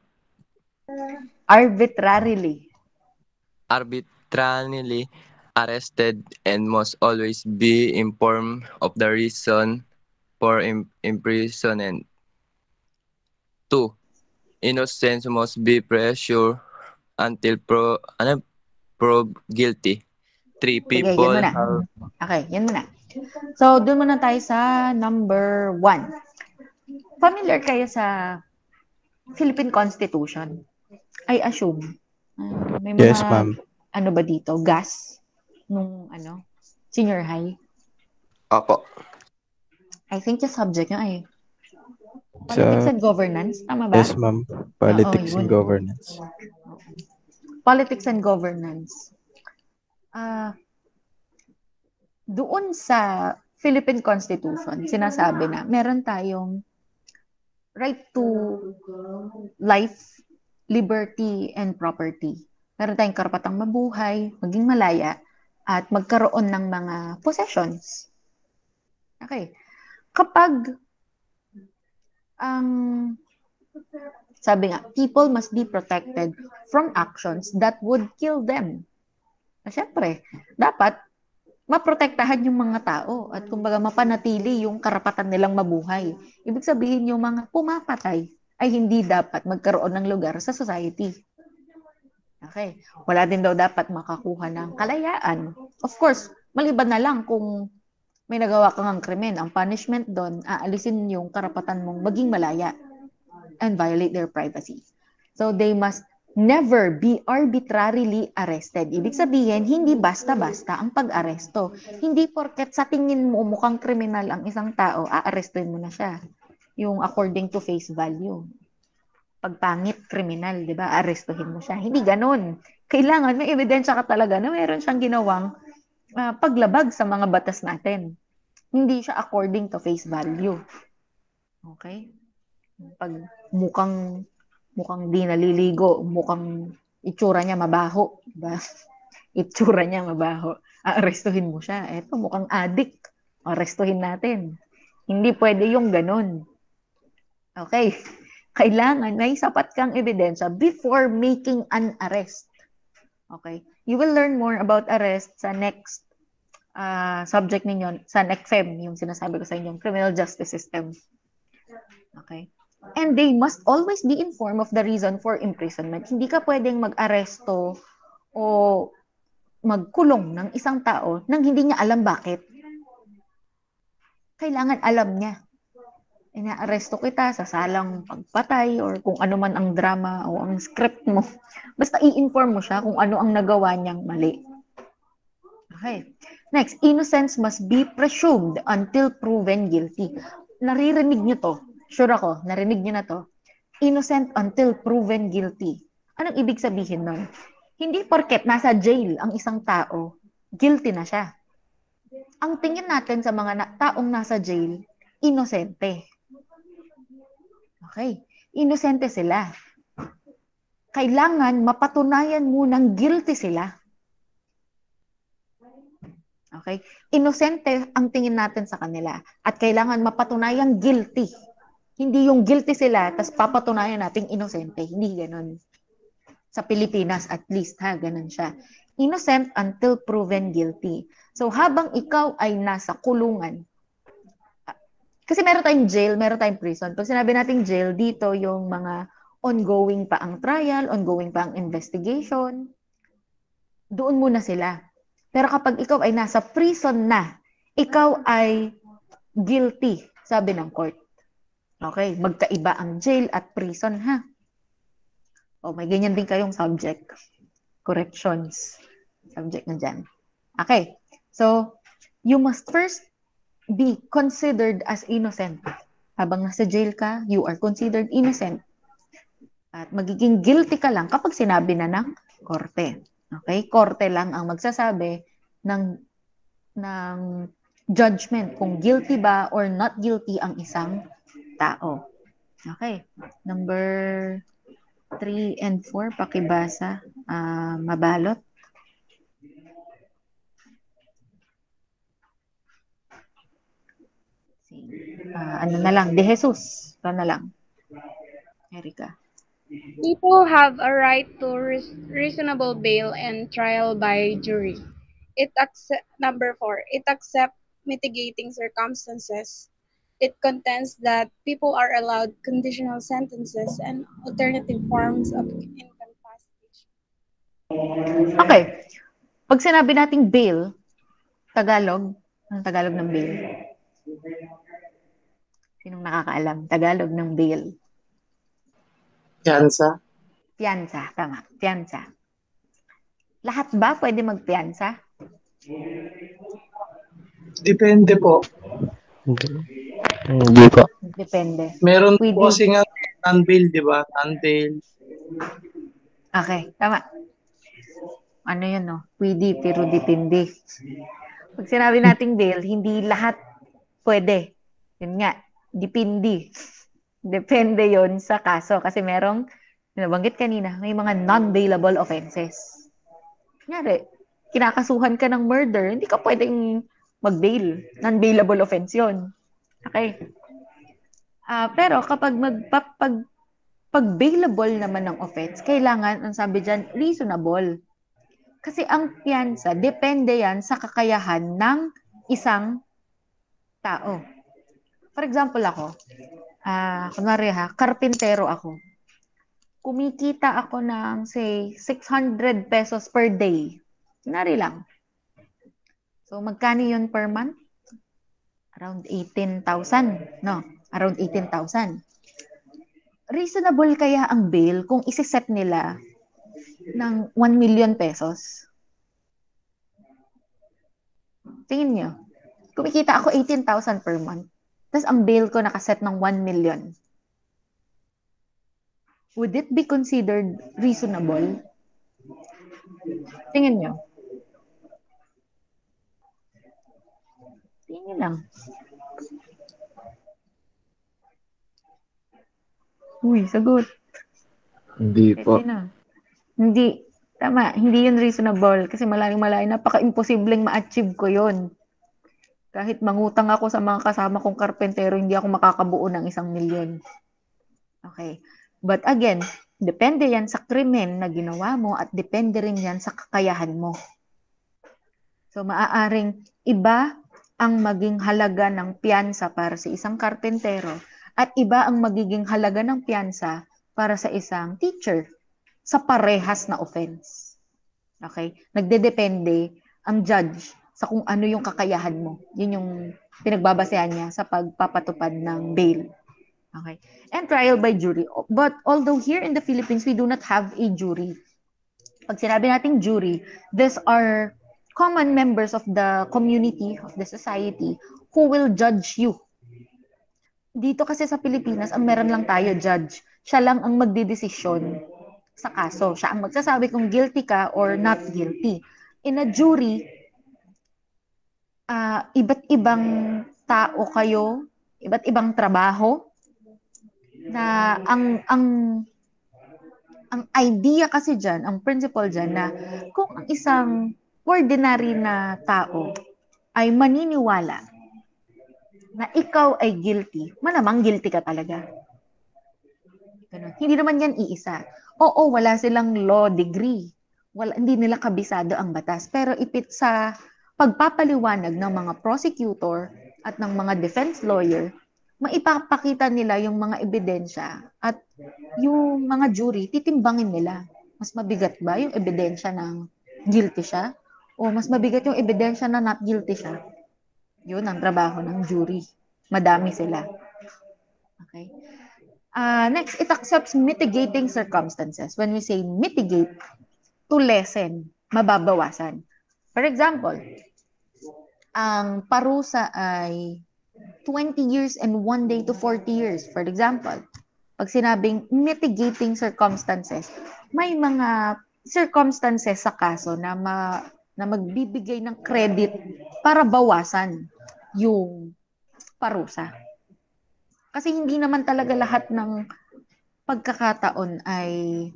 Arbitrarily. Arbitrarily arrested and must always be informed of the reason for im- imprisonment. Two, innocence must be pressured until pro ano proved guilty. Three, Sige, yan people muna. are Okay, yan muna. So, doon muna tayo sa number one. Familiar kayo sa Philippine Constitution? I assume. Uh, may mga, Yes, ma'am. ano ba dito? Gas? Nung, ano? Senior high? Opo. I think yung subject nyo ay Sa, Politics and Governance. Tama ba? yes, ma'am. Politics Oo, and yun. governance. Politics and Governance. Ah, doon sa Philippine Constitution, sinasabi na meron tayong right to life, liberty, and property. Meron tayong karapatang mabuhay, maging malaya, at magkaroon ng mga possessions. Okay. Kapag ang sabi nga, people must be protected from actions that would kill them. Siyempre, dapat maprotektahan yung mga tao at kumbaga mapanatili yung karapatan nilang mabuhay. Ibig sabihin yung mga pumapatay ay hindi dapat magkaroon ng lugar sa society. Okay. Wala din daw dapat makakuha ng kalayaan. Of course, maliban na lang kung may nagawa kang krimen. Ang punishment doon, aalisin yung karapatan mong maging malaya and violate their privacy. So they must never be arbitrarily arrested. Ibig sabihin, hindi basta-basta ang pag-aresto. Hindi porket sa tingin mo mukhang kriminal ang isang tao, aarestuhin mo na siya. Yung according to face value. Pagpangit, kriminal, di ba? Arestuhin mo siya. Hindi ganun. Kailangan may ebidensya ka talaga na mayroon siyang ginawang uh, paglabag sa mga batas natin. Hindi siya according to face value. Okay? Pag mukhang mukhang di naliligo, mukhang itsura niya mabaho, diba? Itsura niya mabaho. Aarestuhin mo siya. Eto, mukhang addict. Arestuhin natin. Hindi pwede yung ganun. Okay. Kailangan may sapat kang ebidensya before making an arrest. Okay. You will learn more about arrest sa next uh, subject ninyo, sa next S E M, yung sinasabi ko sa inyo, criminal justice system. Okay. And they must always be informed of the reason for imprisonment. Hindi ka pwedeng mag-aresto o magkulong ng isang tao nang hindi niya alam bakit. Kailangan alam niya. Ina-aresto kita sa salang pagpatay or kung ano man ang drama o ang script mo. Basta i-inform mo siya kung ano ang nagawa niyang mali. Okay. Next, innocence must be presumed until proven guilty. Naririnig niyo to. Sure ako, narinig niyo na to. Innocent until proven guilty. Anong ibig sabihin nun? Hindi porket nasa jail ang isang tao, guilty na siya. Ang tingin natin sa mga na- taong nasa jail, inosente. Okay, inosente sila. Kailangan mapatunayan munang guilty sila. Okay? Inosente ang tingin natin sa kanila at kailangan mapatunayang guilty. Hindi yung guilty sila, tas papatunayan nating inosente. Hindi ganun. Sa Pilipinas, at least, ha, ganun siya. Innocent until proven guilty. So, habang ikaw ay nasa kulungan, kasi meron tayong jail, meron tayong prison. Pag sinabi nating jail, dito yung mga ongoing pa ang trial, ongoing pa ang investigation, doon muna sila. Pero kapag ikaw ay nasa prison na, ikaw ay guilty, sabi ng court. Okay, magkaiba ang jail at prison, ha? O, may ganyan din kayong subject. Corrections. Subject na dyan. Okay, so, you must first be considered as innocent. Habang nasa jail ka, you are considered innocent. At magiging guilty ka lang kapag sinabi na ng korte. Okay, korte lang ang magsasabi ng, ng judgment kung guilty ba or not guilty ang isang tao. Okay. Number three and four, pakibasa. Uh, mabalot. Uh, ano na lang, De Jesus. Ito na lang. Erika. People have a right to res- reasonable bail and trial by jury. It accept, number four, it accepts mitigating circumstances. It contends that people are allowed conditional sentences and alternative forms of incapacitation. Okay. Pag sinabi nating bail, Tagalog, ang Tagalog ng bail? Sinong nakakaalam? Tagalog ng bail. Piyansa. Piyansa, tama. Piyansa. Lahat ba pwede magpiyansa? Depende po. Hindi po. Depende. Meron Pwede. po kasi nga non-bail, di ba? Non-bail. Okay, tama. Ano yun, no? Pwede, pero depende. Pag sinabi nating bail, hindi lahat pwede. Yun nga, depende. Depende yon sa kaso. Kasi merong, nabanggit kanina, may mga non-bailable offenses. Kunyari, kinakasuhan ka ng murder, hindi ka pwedeng mag-bail. Non-bailable offense yun. Okay. Uh, pero kapag magpapag pag bailable naman ng offense, kailangan, ang sabi dyan, reasonable. Kasi ang piyansa, depende yan sa kakayahan ng isang tao. For example ako, ah, kunwari ha, karpintero ako. Kumikita ako ng, say, six hundred pesos per day. Kunwari lang. So, magkano yun per month? Around eighteen thousand, no? Around eighteen thousand. Reasonable kaya ang bail kung isi-set nila ng one million pesos? Tingin nyo. Kumikita ako eighteen thousand per month. Tapos ang bail ko nakaset ng one million. Would it be considered reasonable? Tingin nyo. Tingin nyo lang. Uy, sagot. Hindi po. Pwede na. Hindi. Tama, hindi yun reasonable. Kasi malaking-malaking, napaka-imposibleng ma-achieve ko yun. Kahit mangutang ako sa mga kasama kong karpentero, hindi ako makakabuo ng isang milyon. Okay. But again, depende yan sa krimen na ginawa mo at depende rin yan sa kakayahan mo. So, maaaring iba ang maging halaga ng piyansa para sa isang karpentero at iba ang magiging halaga ng piyansa para sa isang teacher sa parehas na offense. Okay? Nagdedepende ang judge sa kung ano yung kakayahan mo. Yun yung pinagbabasehan niya sa pagpapatupad ng bail. Okay? And trial by jury. But although here in the Philippines, we do not have a jury. Pag sinabi nating jury, these are common members of the community, of the society, who will judge you. Dito kasi sa Pilipinas, ang meron lang tayo judge. Siya lang ang magdidesisyon sa kaso. Siya ang magsasabi kung guilty ka or not guilty. In a jury, uh, iba't ibang tao kayo, iba't ibang trabaho, na ang ang ang idea kasi dyan, ang principle dyan na kung ang isang ordinary na tao ay maniniwala na ikaw ay guilty, malamang guilty ka talaga. Ganun. Hindi naman yan iisa. Oo, wala silang law degree. Wala, hindi nila kabisado ang batas. Pero ipit sa pagpapaliwanag ng mga prosecutor at ng mga defense lawyer, maipapakita nila yung mga ebidensya at yung mga jury, titimbangin nila. Mas mabigat ba yung ebidensya ng guilty siya? O mas mabigat yung ebidensya na not guilty siya? Yun ang trabaho ng jury. Madami sila. Okay. Uh, next, it accepts mitigating circumstances. When we say mitigate, to lessen, mababawasan. For example, ang parusa ay twenty years and one day to forty years. For example, pag sinabing mitigating circumstances, may mga circumstances sa kaso na, ma, na magbibigay ng credit para bawasan yung parusa. Kasi hindi naman talaga lahat ng pagkakataon ay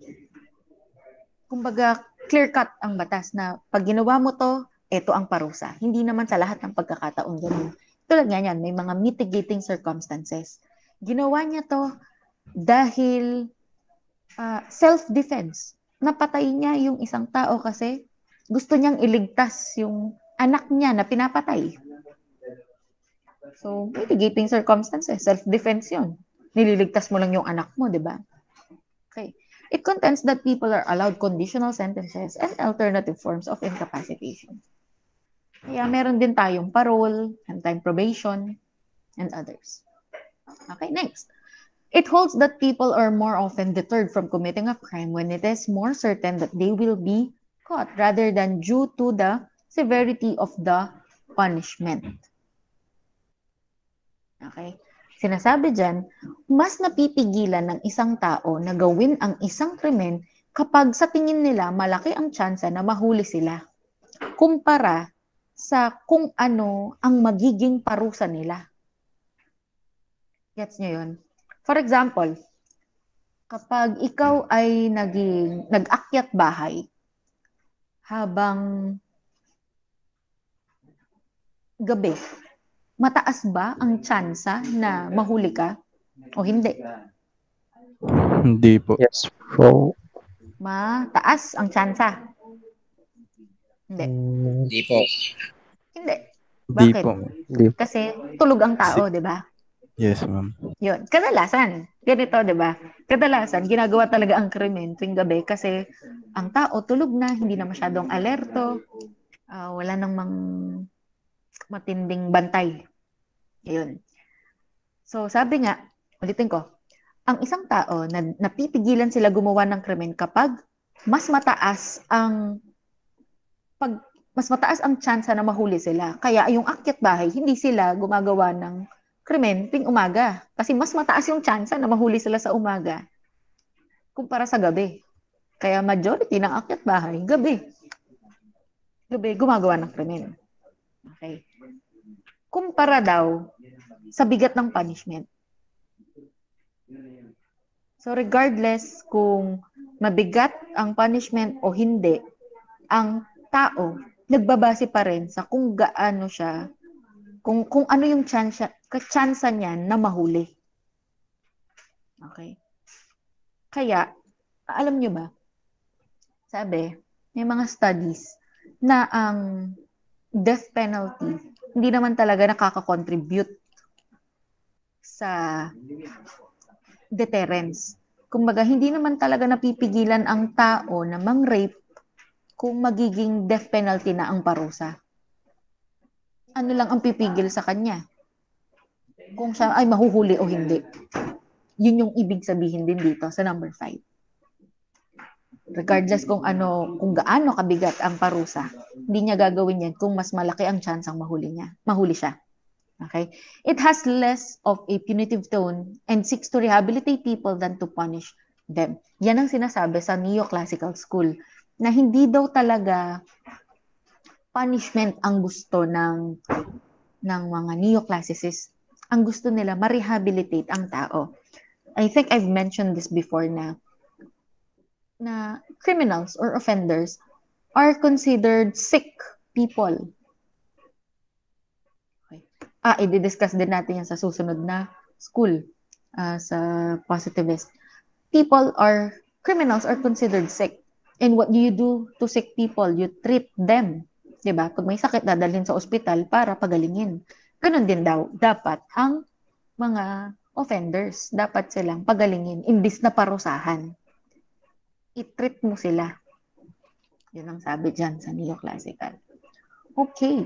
kumbaga clear-cut ang batas na pag ginawa mo to, ito ang parusa. Hindi naman sa lahat ng pagkakataon ganun. Tulad nga yan, may mga mitigating circumstances. Ginawa niya to dahil uh, self-defense. Napatay niya yung isang tao kasi gusto niyang iligtas yung anak niya na pinapatay. So, mitigating circumstances, self-defense yun. Nililigtas mo lang yung anak mo, di ba? Okay. It contends that people are allowed conditional sentences and alternative forms of incapacitation. Kaya meron din tayong parole, time probation, and others. Okay, next. It holds that people are more often deterred from committing a crime when it is more certain that they will be caught rather than due to the severity of the punishment. Okay? Sinasabi dyan, mas napipigilan ng isang tao na gawin ang isang krimen kapag sa tingin nila malaki ang tsansa na mahuli sila. Kumpara sa kung ano ang magiging parusa nila. Gets nyo yun? For example, kapag ikaw ay naging, nag-akyat bahay habang gabi, mataas ba ang tsansa na mahuli ka o hindi? Hindi po. Yes po. Mataas ang tsansa. Hindi. Hindi po. Hindi. Di Bakit? po. Di po. Kasi tulog ang tao, di ba? Yes, ma'am. Yun. Kadalasan, ganito, di ba? Kadalasan, ginagawa talaga ang krimen tuwing gabi kasi ang tao tulog na, hindi na masyadong alerto, ah, wala namang matinding bantay. Yun. So, sabi nga, ulitin ko, ang isang tao na napipigilan sila gumawa ng krimen kapag mas mataas ang pag mas mataas ang tsansa na mahuli sila. Kaya yung akyat bahay, hindi sila gumagawa ng krimen tuwing umaga. Kasi mas mataas yung tsansa na mahuli sila sa umaga kumpara sa gabi. Kaya majority ng akyat bahay, gabi. Gabi, gumagawa ng krimen. Okay. Kumpara daw sa bigat ng punishment. So regardless kung mabigat ang punishment o hindi, ang tao nagbabase pa rin sa kung gaano siya, kung kung ano yung chance tsansa niyan na mahuli. Okay? Kaya, alam nyo ba, sabi, may mga studies na ang death penalty hindi naman talaga nakaka-contribute sa deterrence. Kumbaga, hindi naman talaga napipigilan ang tao na mang-rape kung magiging death penalty na ang parusa. Ano lang ang pipigil sa kanya? Kung siya ay mahuhuli o hindi. Yun yung ibig sabihin din dito sa number five. Regardless kung ano, kung gaano kabigat ang parusa, hindi niya gagawin yan kung mas malaki ang chance ang mahuli niya, mahuli siya. Okay? It has less of a punitive tone and seeks to rehabilitate people than to punish them. Yan ang sinasabi sa neoclassical school na hindi daw talaga punishment ang gusto ng ng mga neoclassicists. Ang gusto nila ma-rehabilitate ang tao. I think I've mentioned this before na na criminals or offenders are considered sick people. Okay. Ah, i-discuss din natin yan sa susunod na school uh, sa positivist. People are, criminals are considered sick. And what do you do to sick people? You treat them. Diba? Pag may sakit, dadalhin sa ospital para pagalingin. Ganun din daw, dapat ang mga offenders, dapat silang pagalingin, imbis na parusahan. I-treat mo sila. Yun ang sabi dyan sa neoclassical. Okay.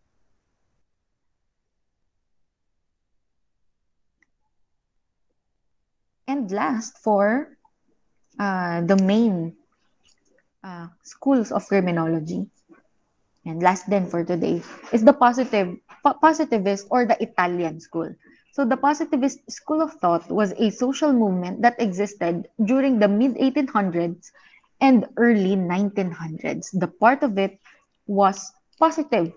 And last, for uh, the main uh, schools of criminology, and last then for today, is the positive, po- positivist or the Italian school. So the positivist school of thought was a social movement that existed during the mid eighteen hundreds and early nineteen hundreds. The part of it was positive,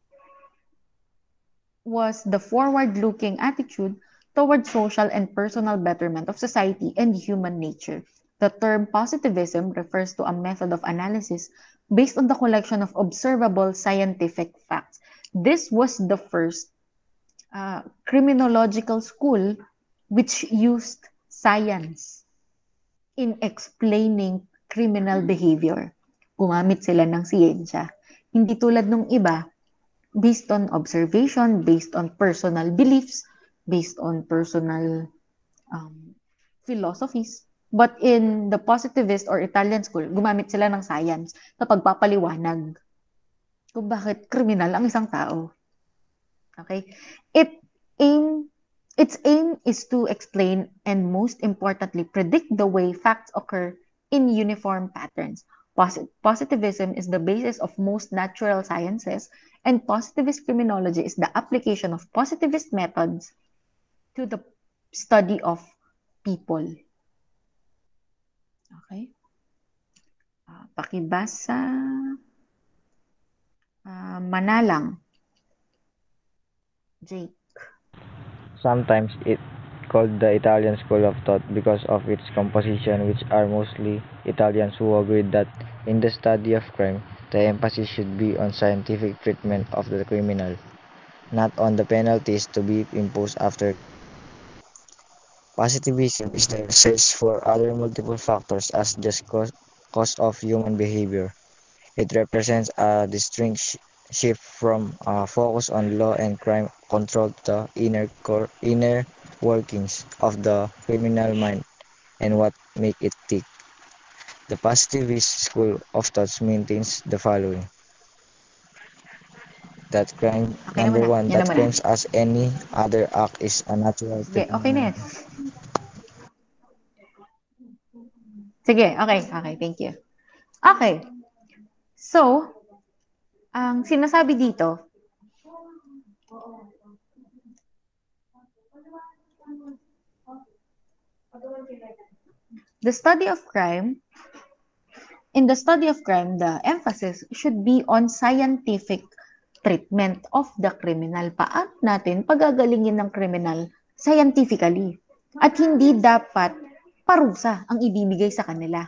was the forward-looking attitude toward social and personal betterment of society and human nature. The term positivism refers to a method of analysis based on the collection of observable scientific facts. This was the first uh, criminological school which used science in explaining criminal behavior. Gumamit sila ng siyensya. Hindi tulad nung iba, based on observation, based on personal beliefs, based on personal um, philosophies. But in the positivist or Italian school, gumamit sila ng science sa pagpapaliwanag kung bakit kriminal ang isang tao. Okay? It aim, its aim is to explain and most importantly, predict the way facts occur in uniform patterns. Posit- positivism is the basis of most natural sciences, and positivist criminology is the application of positivist methods to the study of people. Okay? Uh, pakibasa. Uh, Manalang. Jake. Sometimes it called the Italian school of thought because of its composition, which are mostly Italians who agreed that in the study of crime, the emphasis should be on scientific treatment of the criminal, not on the penalties to be imposed after. Positivism is the search for other multiple factors as just cause, cause of human behavior. It represents a distinct sh- shift from a focus on law and crime control to the inner core, inner workings of the criminal mind and what make it tick. The positivist school of thought maintains the following: that crime, Okay na number muna. one, Yan na that muna. crimes as any other act is a natural Sige, okay na yan. phenomenon. Sige, okay. Okay, thank you. Okay. So, ang sinasabi dito, the study of crime, in the study of crime, the emphasis should be on scientific treatment of the criminal. Paano natin pagagalingin ng criminal scientifically? At hindi dapat parusa ang ibibigay sa kanila.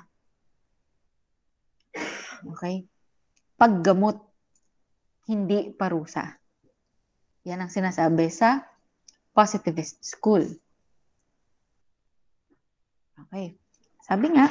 Okay? Paggamot, hindi parusa. Yan ang sinasabi sa positivist school. Okay. Sabi nga,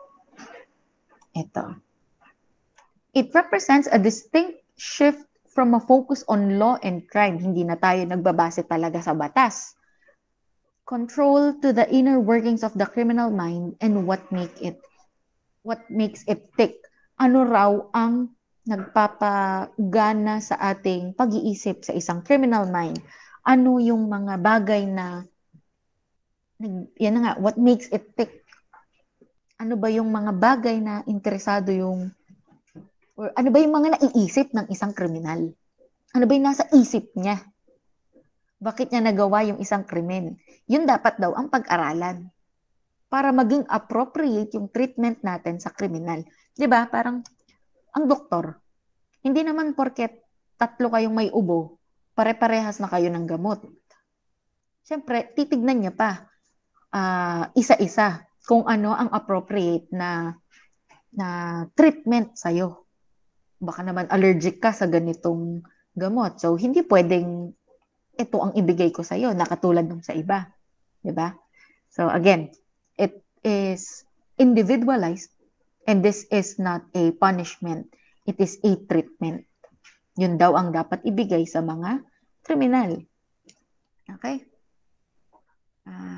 ito. It represents a distinct shift from a focus on law and crime. Hindi na tayo nagbabase talaga sa batas. Control to the inner workings of the criminal mind and what make it what makes it tick. Ano raw ang nagpapagana sa ating pag-iisip sa isang criminal mind? Ano yung mga bagay na yan na nga, what makes it tick? Ano ba yung mga bagay na interesado yung or ano ba yung mga naiisip ng isang kriminal? Ano ba yung nasa isip niya? Bakit niya nagawa yung isang krimen? Yun dapat daw ang pag-aralan para maging appropriate yung treatment natin sa kriminal. 'Di ba? Parang ang doktor, hindi naman porket tatlo kayong may ubo, pare-parehas na kayo ng gamot. Siyempre, titignan niya pa uh, isa-isa kung ano ang appropriate na na treatment sa'yo. Baka naman allergic ka sa ganitong gamot. So, hindi pwedeng ito ang ibigay ko sa'yo, nakatulad ng sa iba. Diba? So, again, it is individualized and this is not a punishment. It is a treatment. Yun daw ang dapat ibigay sa mga kriminal. Okay? Uh,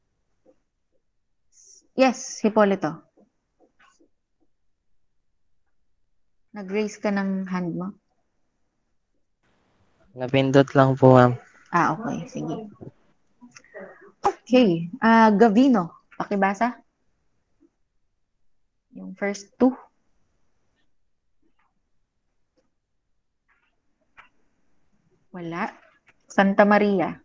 yes, Hipolito. Nag-raise ka ng hand mo? Napindot lang po, ma'am. Ah, okay. Sige. Okay. Uh, Gavino, pakibasa? Yung first two. Wala. Santa Maria.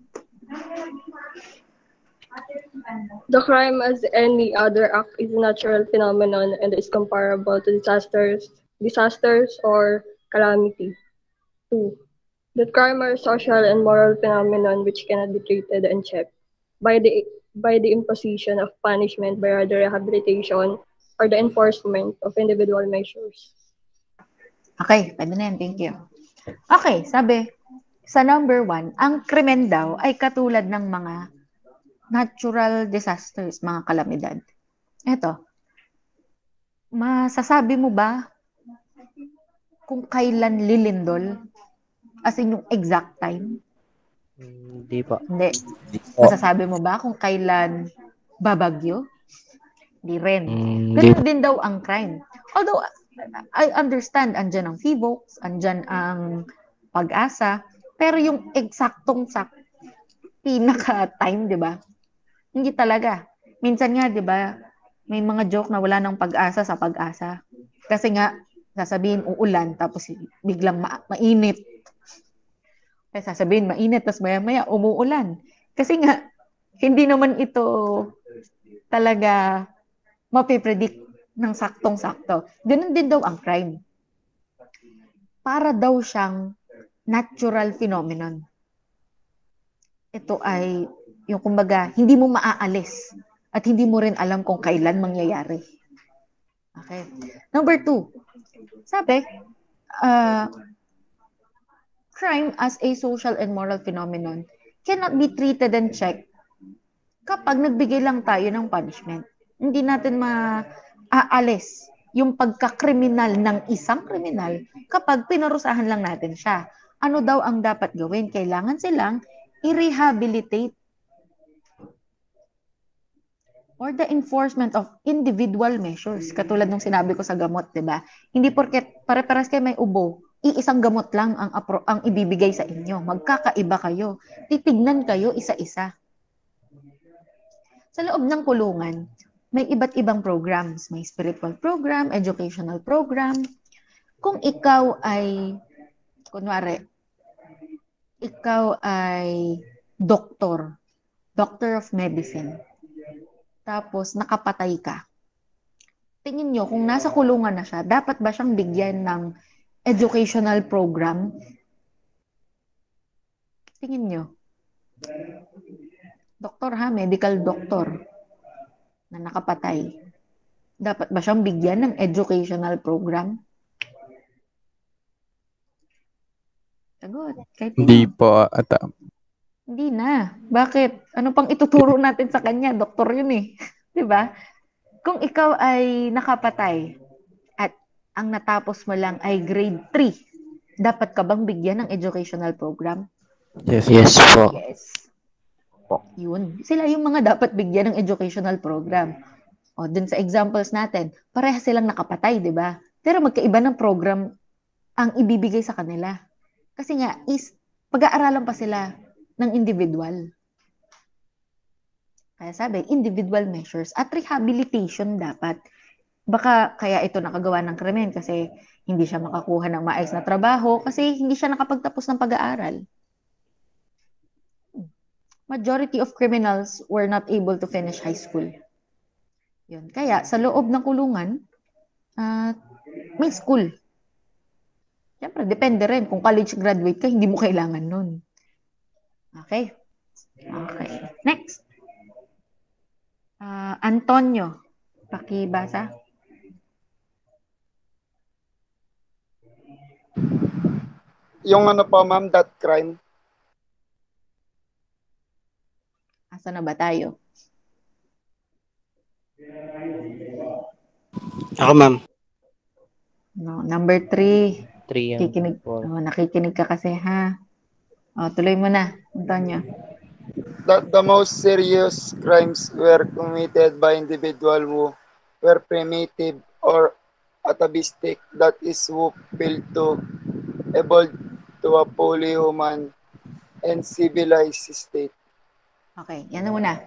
The crime as any other act is a natural phenomenon and is comparable to disasters, disasters or calamity. Two, that crime are social and moral phenomenon which cannot be treated and checked by the by the imposition of punishment, by rather rehabilitation or the enforcement of individual measures. Okay, pwede na yan. Thank you. Okay, sabi, sa number one, ang krimen daw ay katulad ng mga natural disasters, mga kalamidad. Ito, masasabi mo ba kung kailan lilindol? As in yung exact time? Hindi po. Hindi. Masasabi mo ba kung kailan babagyo? Hindi rin. Mm, Ganun din daw ang crime. Although, I understand, andyan ang Fevox, andyan ang Pag-asa, pero yung eksaktong-sak, pinaka-time, di ba? Hindi talaga. Minsan nga, di ba, may mga joke na wala ng pag-asa sa Pag-asa. Kasi nga, sasabihin uulan, tapos biglang ma- mainit. Kaya sasabihin mainit, tapos maya-maya umuulan. Kasi nga, hindi naman ito talaga mapipredict ng saktong-sakto. Ganun din daw ang crime. Para daw siyang natural phenomenon. Ito ay, yung kumbaga, hindi mo maaalis at hindi mo rin alam kung kailan mangyayari. Okay. Number two, sabi, uh, crime as a social and moral phenomenon cannot be treated and checked kapag nagbigay lang tayo ng punishment. Hindi natin maaalis yung pagkakriminal ng isang kriminal kapag pinarusahan lang natin siya. Ano daw ang dapat gawin? Kailangan silang i-rehabilitate or the enforcement of individual measures. Katulad ng sinabi ko sa gamot, di ba? Hindi porket pare-paras kayo may ubo, iisang gamot lang ang, apro- ang ibibigay sa inyo. Magkakaiba kayo. Titignan kayo isa-isa. Sa loob ng kulungan, may iba't ibang programs. May spiritual program, educational program. Kung ikaw ay, kunwari, ikaw ay doktor, doctor of medicine, tapos nakapatay ka. Tingin nyo, kung nasa kulungan na siya, dapat ba siyang bigyan ng educational program? Tingin nyo. Doktor ha, medical doctor na nakapatay. Dapat ba siyang bigyan ng educational program? Sagot. Kahit Hindi po ata. Hindi na. Bakit? Ano pang ituturo natin sa kanya? Doktor yun eh. Diba? Kung ikaw ay nakapatay at ang natapos mo lang ay grade three, dapat ka bang bigyan ng educational program? Yes. Yes po. Yes. Yun. Sila yung mga dapat bigyan ng educational program. O, dun sa examples natin, parehas silang nakapatay, di ba? Pero magkaiba ng program ang ibibigay sa kanila. Kasi nga, is pag-aaralan pa sila ng individual. Kaya sabi, individual measures at rehabilitation dapat. Baka kaya ito nakagawa ng krimen kasi hindi siya makakuha ng maayos na trabaho kasi hindi siya nakapagtapos ng pag-aaral. Majority of criminals were not able to finish high school. Yun. Kaya sa loob ng kulungan, uh, may school. Siyempre, depende rin. Kung college graduate ka, hindi mo kailangan nun. Okay? Okay. Next. Uh, Antonio, pakibasa. Yung ano po, ma'am, that crime. Asa na ba tayo? Ako, ma'am. No, number three. Three yan. Nakikinig, Four. oh, nakikinig ka kasi, ha? Oh, tuloy mo na, Antonio. That the most serious crimes were committed by individual who were primitive or atavistic, that is, who failed to evolve to a fully human and civilized state. Okay, yan na muna.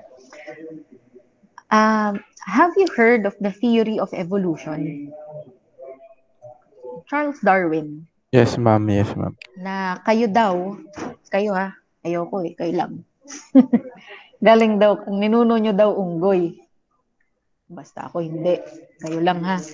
Um, have you heard of the theory of evolution? Charles Darwin. Yes, ma'am. Yes, ma'am. Na kayo daw, kayo ha, ayoko eh, kayo lang. Galing daw, ang ninuno nyo daw unggoy. Basta ako hindi. Kayo lang ha.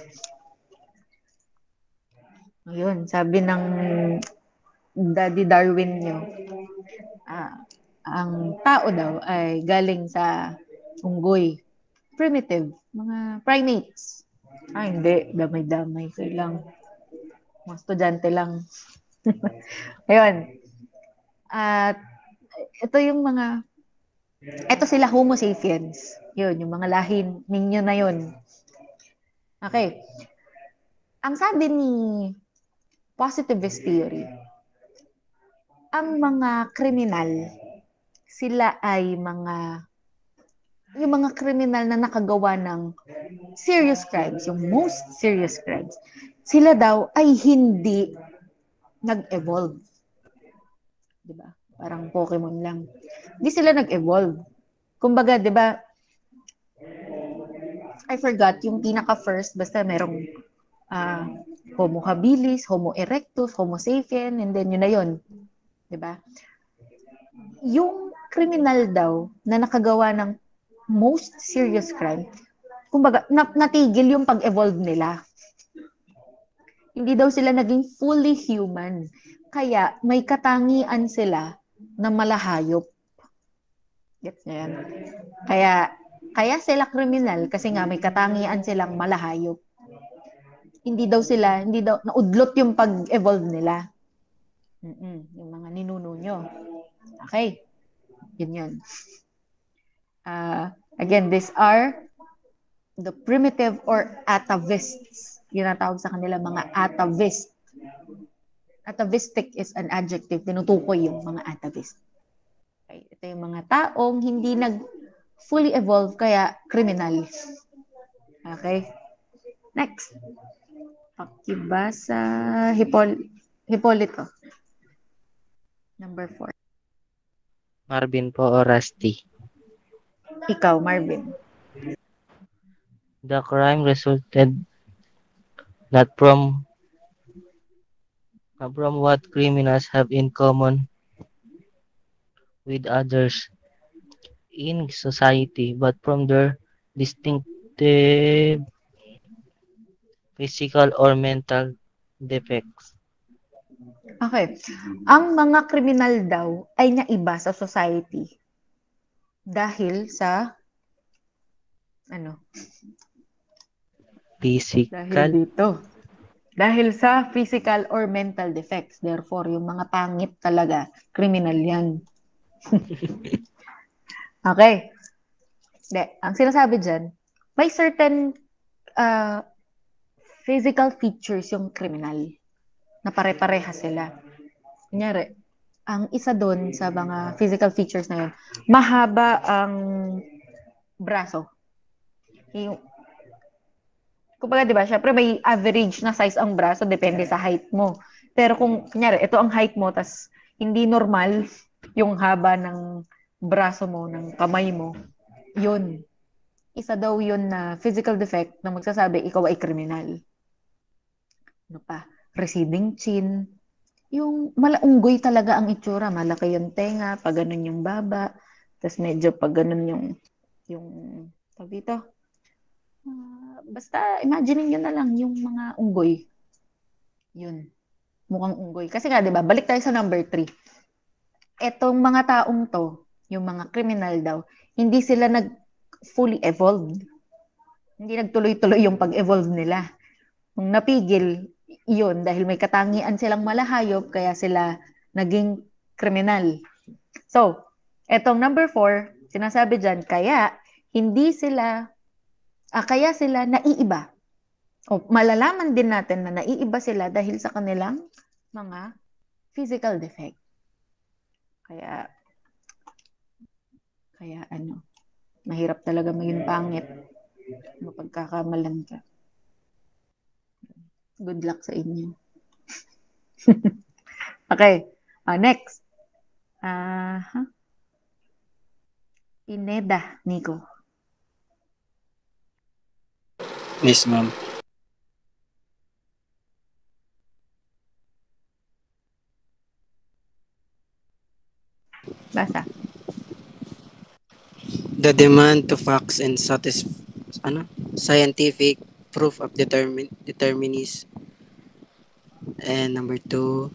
Ayun, sabi ng Daddy Darwin nyo, ah, ang tao daw ay galing sa unggoy. Primitive, mga primates. Ah, hindi. Damay-damay. Kayo lang. Mga estudyante lang. Ayun. At ito yung mga, ito sila Homo sapiens. Yun, yung mga lahin ninyo na yun. Okay. Ang sabi ni positivist theory, ang mga kriminal, sila ay mga, yung mga kriminal na nakagawa ng serious crimes, yung most serious crimes, sila daw ay hindi nag-evolve. Diba? Parang Pokemon lang. Hindi sila nag-evolve. Kumbaga, diba, I forgot, yung pinaka-first, basta merong uh, Homo habilis, Homo erectus, Homo sapien, and then yun na yun. Diba? Yung kriminal daw na nakagawa ng most serious crime, kumbaga, natigil yung pag-evolve nila. Hindi daw sila naging fully human. Kaya may katangian sila na malahayop. Gets niyo yan? Kaya, kaya sila kriminal kasi nga may katangian silang malahayop. Hindi daw sila, hindi daw, naudlot yung pag-evolve nila. Mm-mm, yung mga ninuno nyo. Okay. Yun yun. Uh, again, these are the primitive or atavists. ginatawag sa kanila mga atavist. Atavistic is an adjective, tinutukoy yung mga atavist. Okay. Ito yung mga taong hindi nag fully evolve kaya criminal. Okay? Next. Pakibasa Hipol Hipolito. Number four. Marvin po o Rusty. Ikaw, Marvin. The crime resulted not from from what criminals have in common with others in society, but from their distinctive physical or mental defects. Okay. Ang mga kriminal daw ay naiba sa society dahil sa ano? Physical. Dahil dito. Dahil sa physical or mental defects. Therefore, yung mga pangit talaga, criminal yan. Okay. De, ang sinasabi dyan, may certain uh, physical features yung criminal na pare-pareha sila. Kunyari, ang isa doon sa mga physical features na yun, mahaba ang braso. Yung, kumbaga, di ba, syempre may average na size ang braso, depende sa height mo. Pero kung, kunyari, ito ang height mo, tas hindi normal yung haba ng braso mo, ng kamay mo, yun. Isa daw yun na physical defect na magsasabi, ikaw ay kriminal. Ano pa? Receding chin. Yung malaunggoy talaga ang itsura. Malaki yung tenga, pag ganun yung baba, tas medyo pag ganun yung, yung, tawag dito, Uh, basta, imagine nyo na lang yung mga unggoy. Yun. Mukhang unggoy. Kasi nga, di ba, balik tayo sa number three. Etong mga taong to, yung mga criminal daw, hindi sila nag-fully evolved. Hindi nagtuloy-tuloy yung pag-evolve nila. Nung napigil, yun, dahil may katangian silang malahayop, kaya sila naging criminal. So, etong number four, sinasabi dyan, kaya hindi sila Ah, kaya sila naiiba. O malalaman din natin na naiiba sila dahil sa kanilang mga physical defect. Kaya, kaya ano, mahirap talaga maging pangit. Mapagkakamalan ka. Good luck sa inyo. Okay. Uh, next. Uh, huh? Pineda, Nico. Yes, ma'am. Basa. The demand to facts and satisf ano scientific proof of determin determinism. And number two,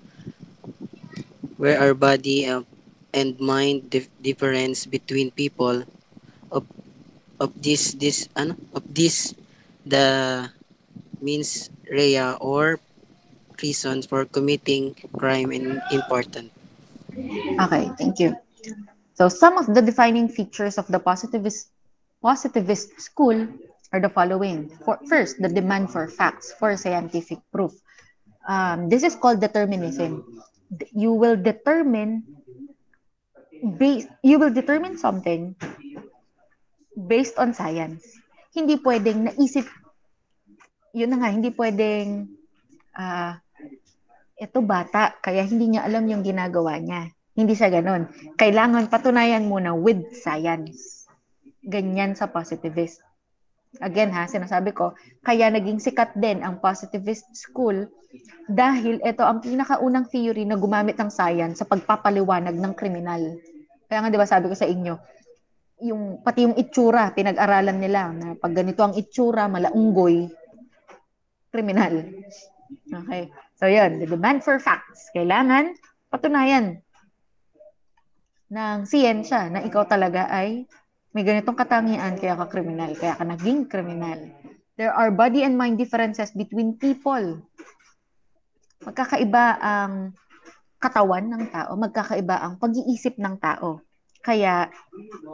where our body uh, and mind dif difference between people of of this this ano of this the means rea or reasons for committing crime and important. Okay, thank you. So some of the defining features of the positivist positivist school are the following. For, first, the demand for facts, for scientific proof. Um, this is called determinism. You will determine based, you will determine something based on science. Hindi pwedeng naisip, yun na nga, hindi pwedeng, uh, ito bata, kaya hindi niya alam yung ginagawa niya. Hindi siya ganun. Kailangan patunayan muna with science. Ganyan sa positivist. Again ha, sinasabi ko, kaya naging sikat din ang positivist school dahil ito ang pinakaunang theory na gumamit ng science sa pagpapaliwanag ng kriminal. Kaya nga, di ba sabi ko sa inyo, yung pati yung itsura, pinag-aralan nila na pag ganito ang itsura, malaunggoy, kriminal. Okay. So yun, the demand for facts. Kailangan patunayan ng siyensya na ikaw talaga ay may ganitong katangian kaya ka kriminal, kaya ka naging kriminal. There are body and mind differences between people. Magkakaiba ang katawan ng tao, magkakaiba ang pag-iisip ng tao. Kaya,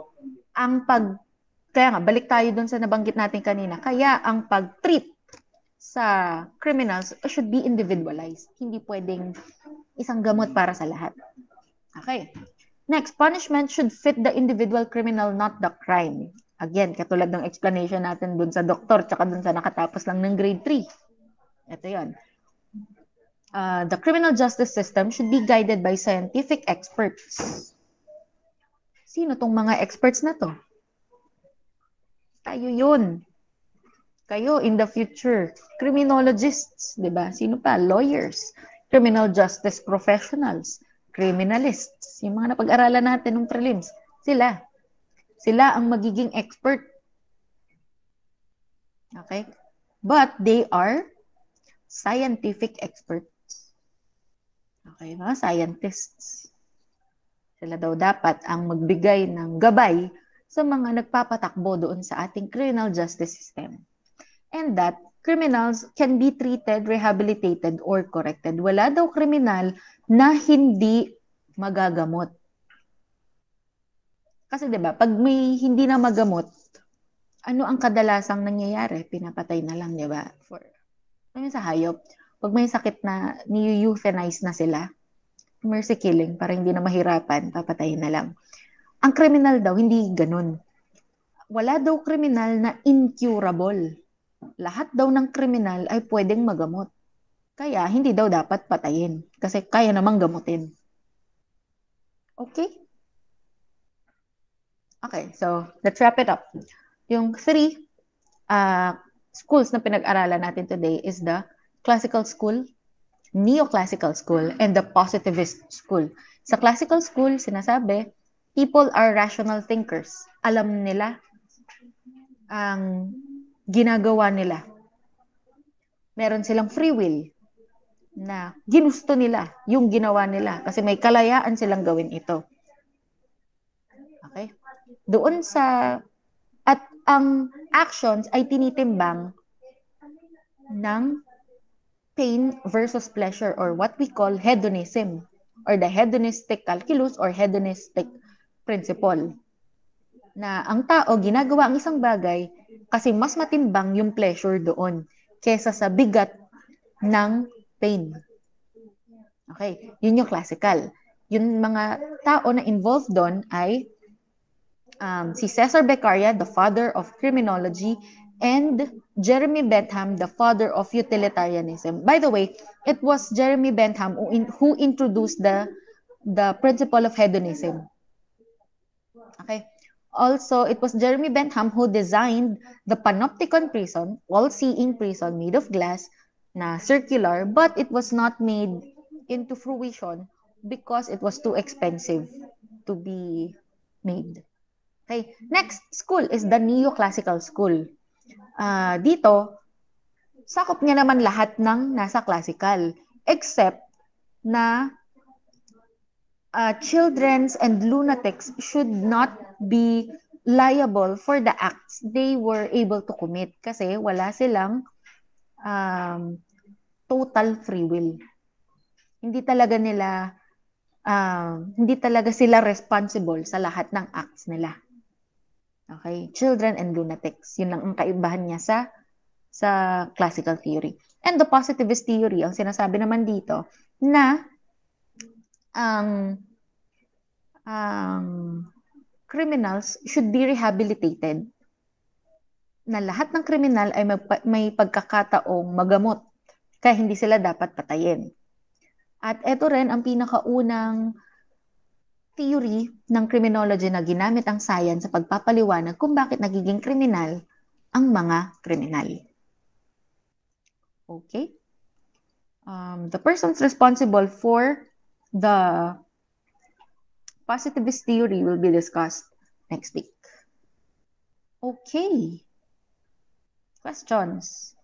ang pag, kaya nga, balik tayo dun sa nabanggit natin kanina, kaya ang pag-treat sa criminals should be individualized. Hindi pwedeng isang gamot para sa lahat. Okay. Next, punishment should fit the individual criminal, not the crime. Again, katulad ng explanation natin dun sa doktor tsaka dun sa nakatapos lang ng grade three. Ito yun. Uh, the criminal justice system should be guided by scientific experts. Sino tong mga experts na to? Tayo yun. Kayo in the future. Criminologists, di ba? Sino pa? Lawyers. Criminal justice professionals. Criminalists. Yung mga napag-aralan natin ng prelims. Sila. Sila ang magiging expert. Okay? But they are scientific experts. Okay, mga scientists. Sila daw dapat ang magbigay ng gabay sa mga nagpapatakbo doon sa ating criminal justice system. And that criminals can be treated, rehabilitated, or corrected. Wala daw kriminal na hindi magagamot. Kasi 'di ba, pag may hindi na magamot, ano ang kadalasang nangyayari? Pinapatay na lang, 'di ba? For ano sa hayop, pag may sakit na ni-euthanize na sila, mercy killing para hindi na mahirapan, papatayin na lang. Ang kriminal daw hindi ganun. Wala daw kriminal na incurable. Lahat daw ng kriminal ay pwedeng magamot. Kaya hindi daw dapat patayin kasi kaya namang gamutin. Okay? Okay, so let's wrap it up. Yung three uh, schools na pinag-aralan natin today is the classical school, neoclassical school, and the positivist school. Sa classical school, sinasabi, people are rational thinkers. Alam nila ang ginagawa nila. Meron silang free will na ginusto nila yung ginawa nila kasi may kalayaan silang gawin ito. Okay? Doon sa at ang actions ay tinitimbang ng pain versus pleasure or what we call hedonism or the hedonistic calculus or hedonistic principle. Na ang tao ginagawa ang isang bagay kasi mas matimbang yung pleasure doon kesa sa bigat ng pain. Okay, yun yung classical. Yung mga tao na involved doon ay um, si Cesar Beccaria, the father of criminology, and Jeremy Bentham, the father of utilitarianism. By the way, it was Jeremy Bentham who, in, who introduced the, the principle of hedonism. Okay. Also, it was Jeremy Bentham who designed the Panopticon prison, all-seeing prison made of glass, na circular, but it was not made into fruition because it was too expensive to be made. Okay. Next school is the neoclassical school. Uh, dito, sakop niya naman lahat ng nasa classical except na uh, children's and lunatics should not be liable for the acts they were able to commit kasi wala silang um, total free will. Hindi talaga nila uh, hindi talaga sila responsible sa lahat ng acts nila. Okay, children and lunatics. Yun lang ang kaibahan niya sa sa classical theory. And the positivist theory, ang sinasabi naman dito na ang um, criminals should be rehabilitated. Na lahat ng kriminal ay may, may pagkakataong magamot kaya hindi sila dapat patayin. At ito rin ang pinakaunang theory ng criminology na ginamit ang science sa pagpapaliwanag kung bakit nagiging kriminal ang mga kriminal. Okay? Um, the persons responsible for the positivist theory will be discussed next week. Okay. Questions?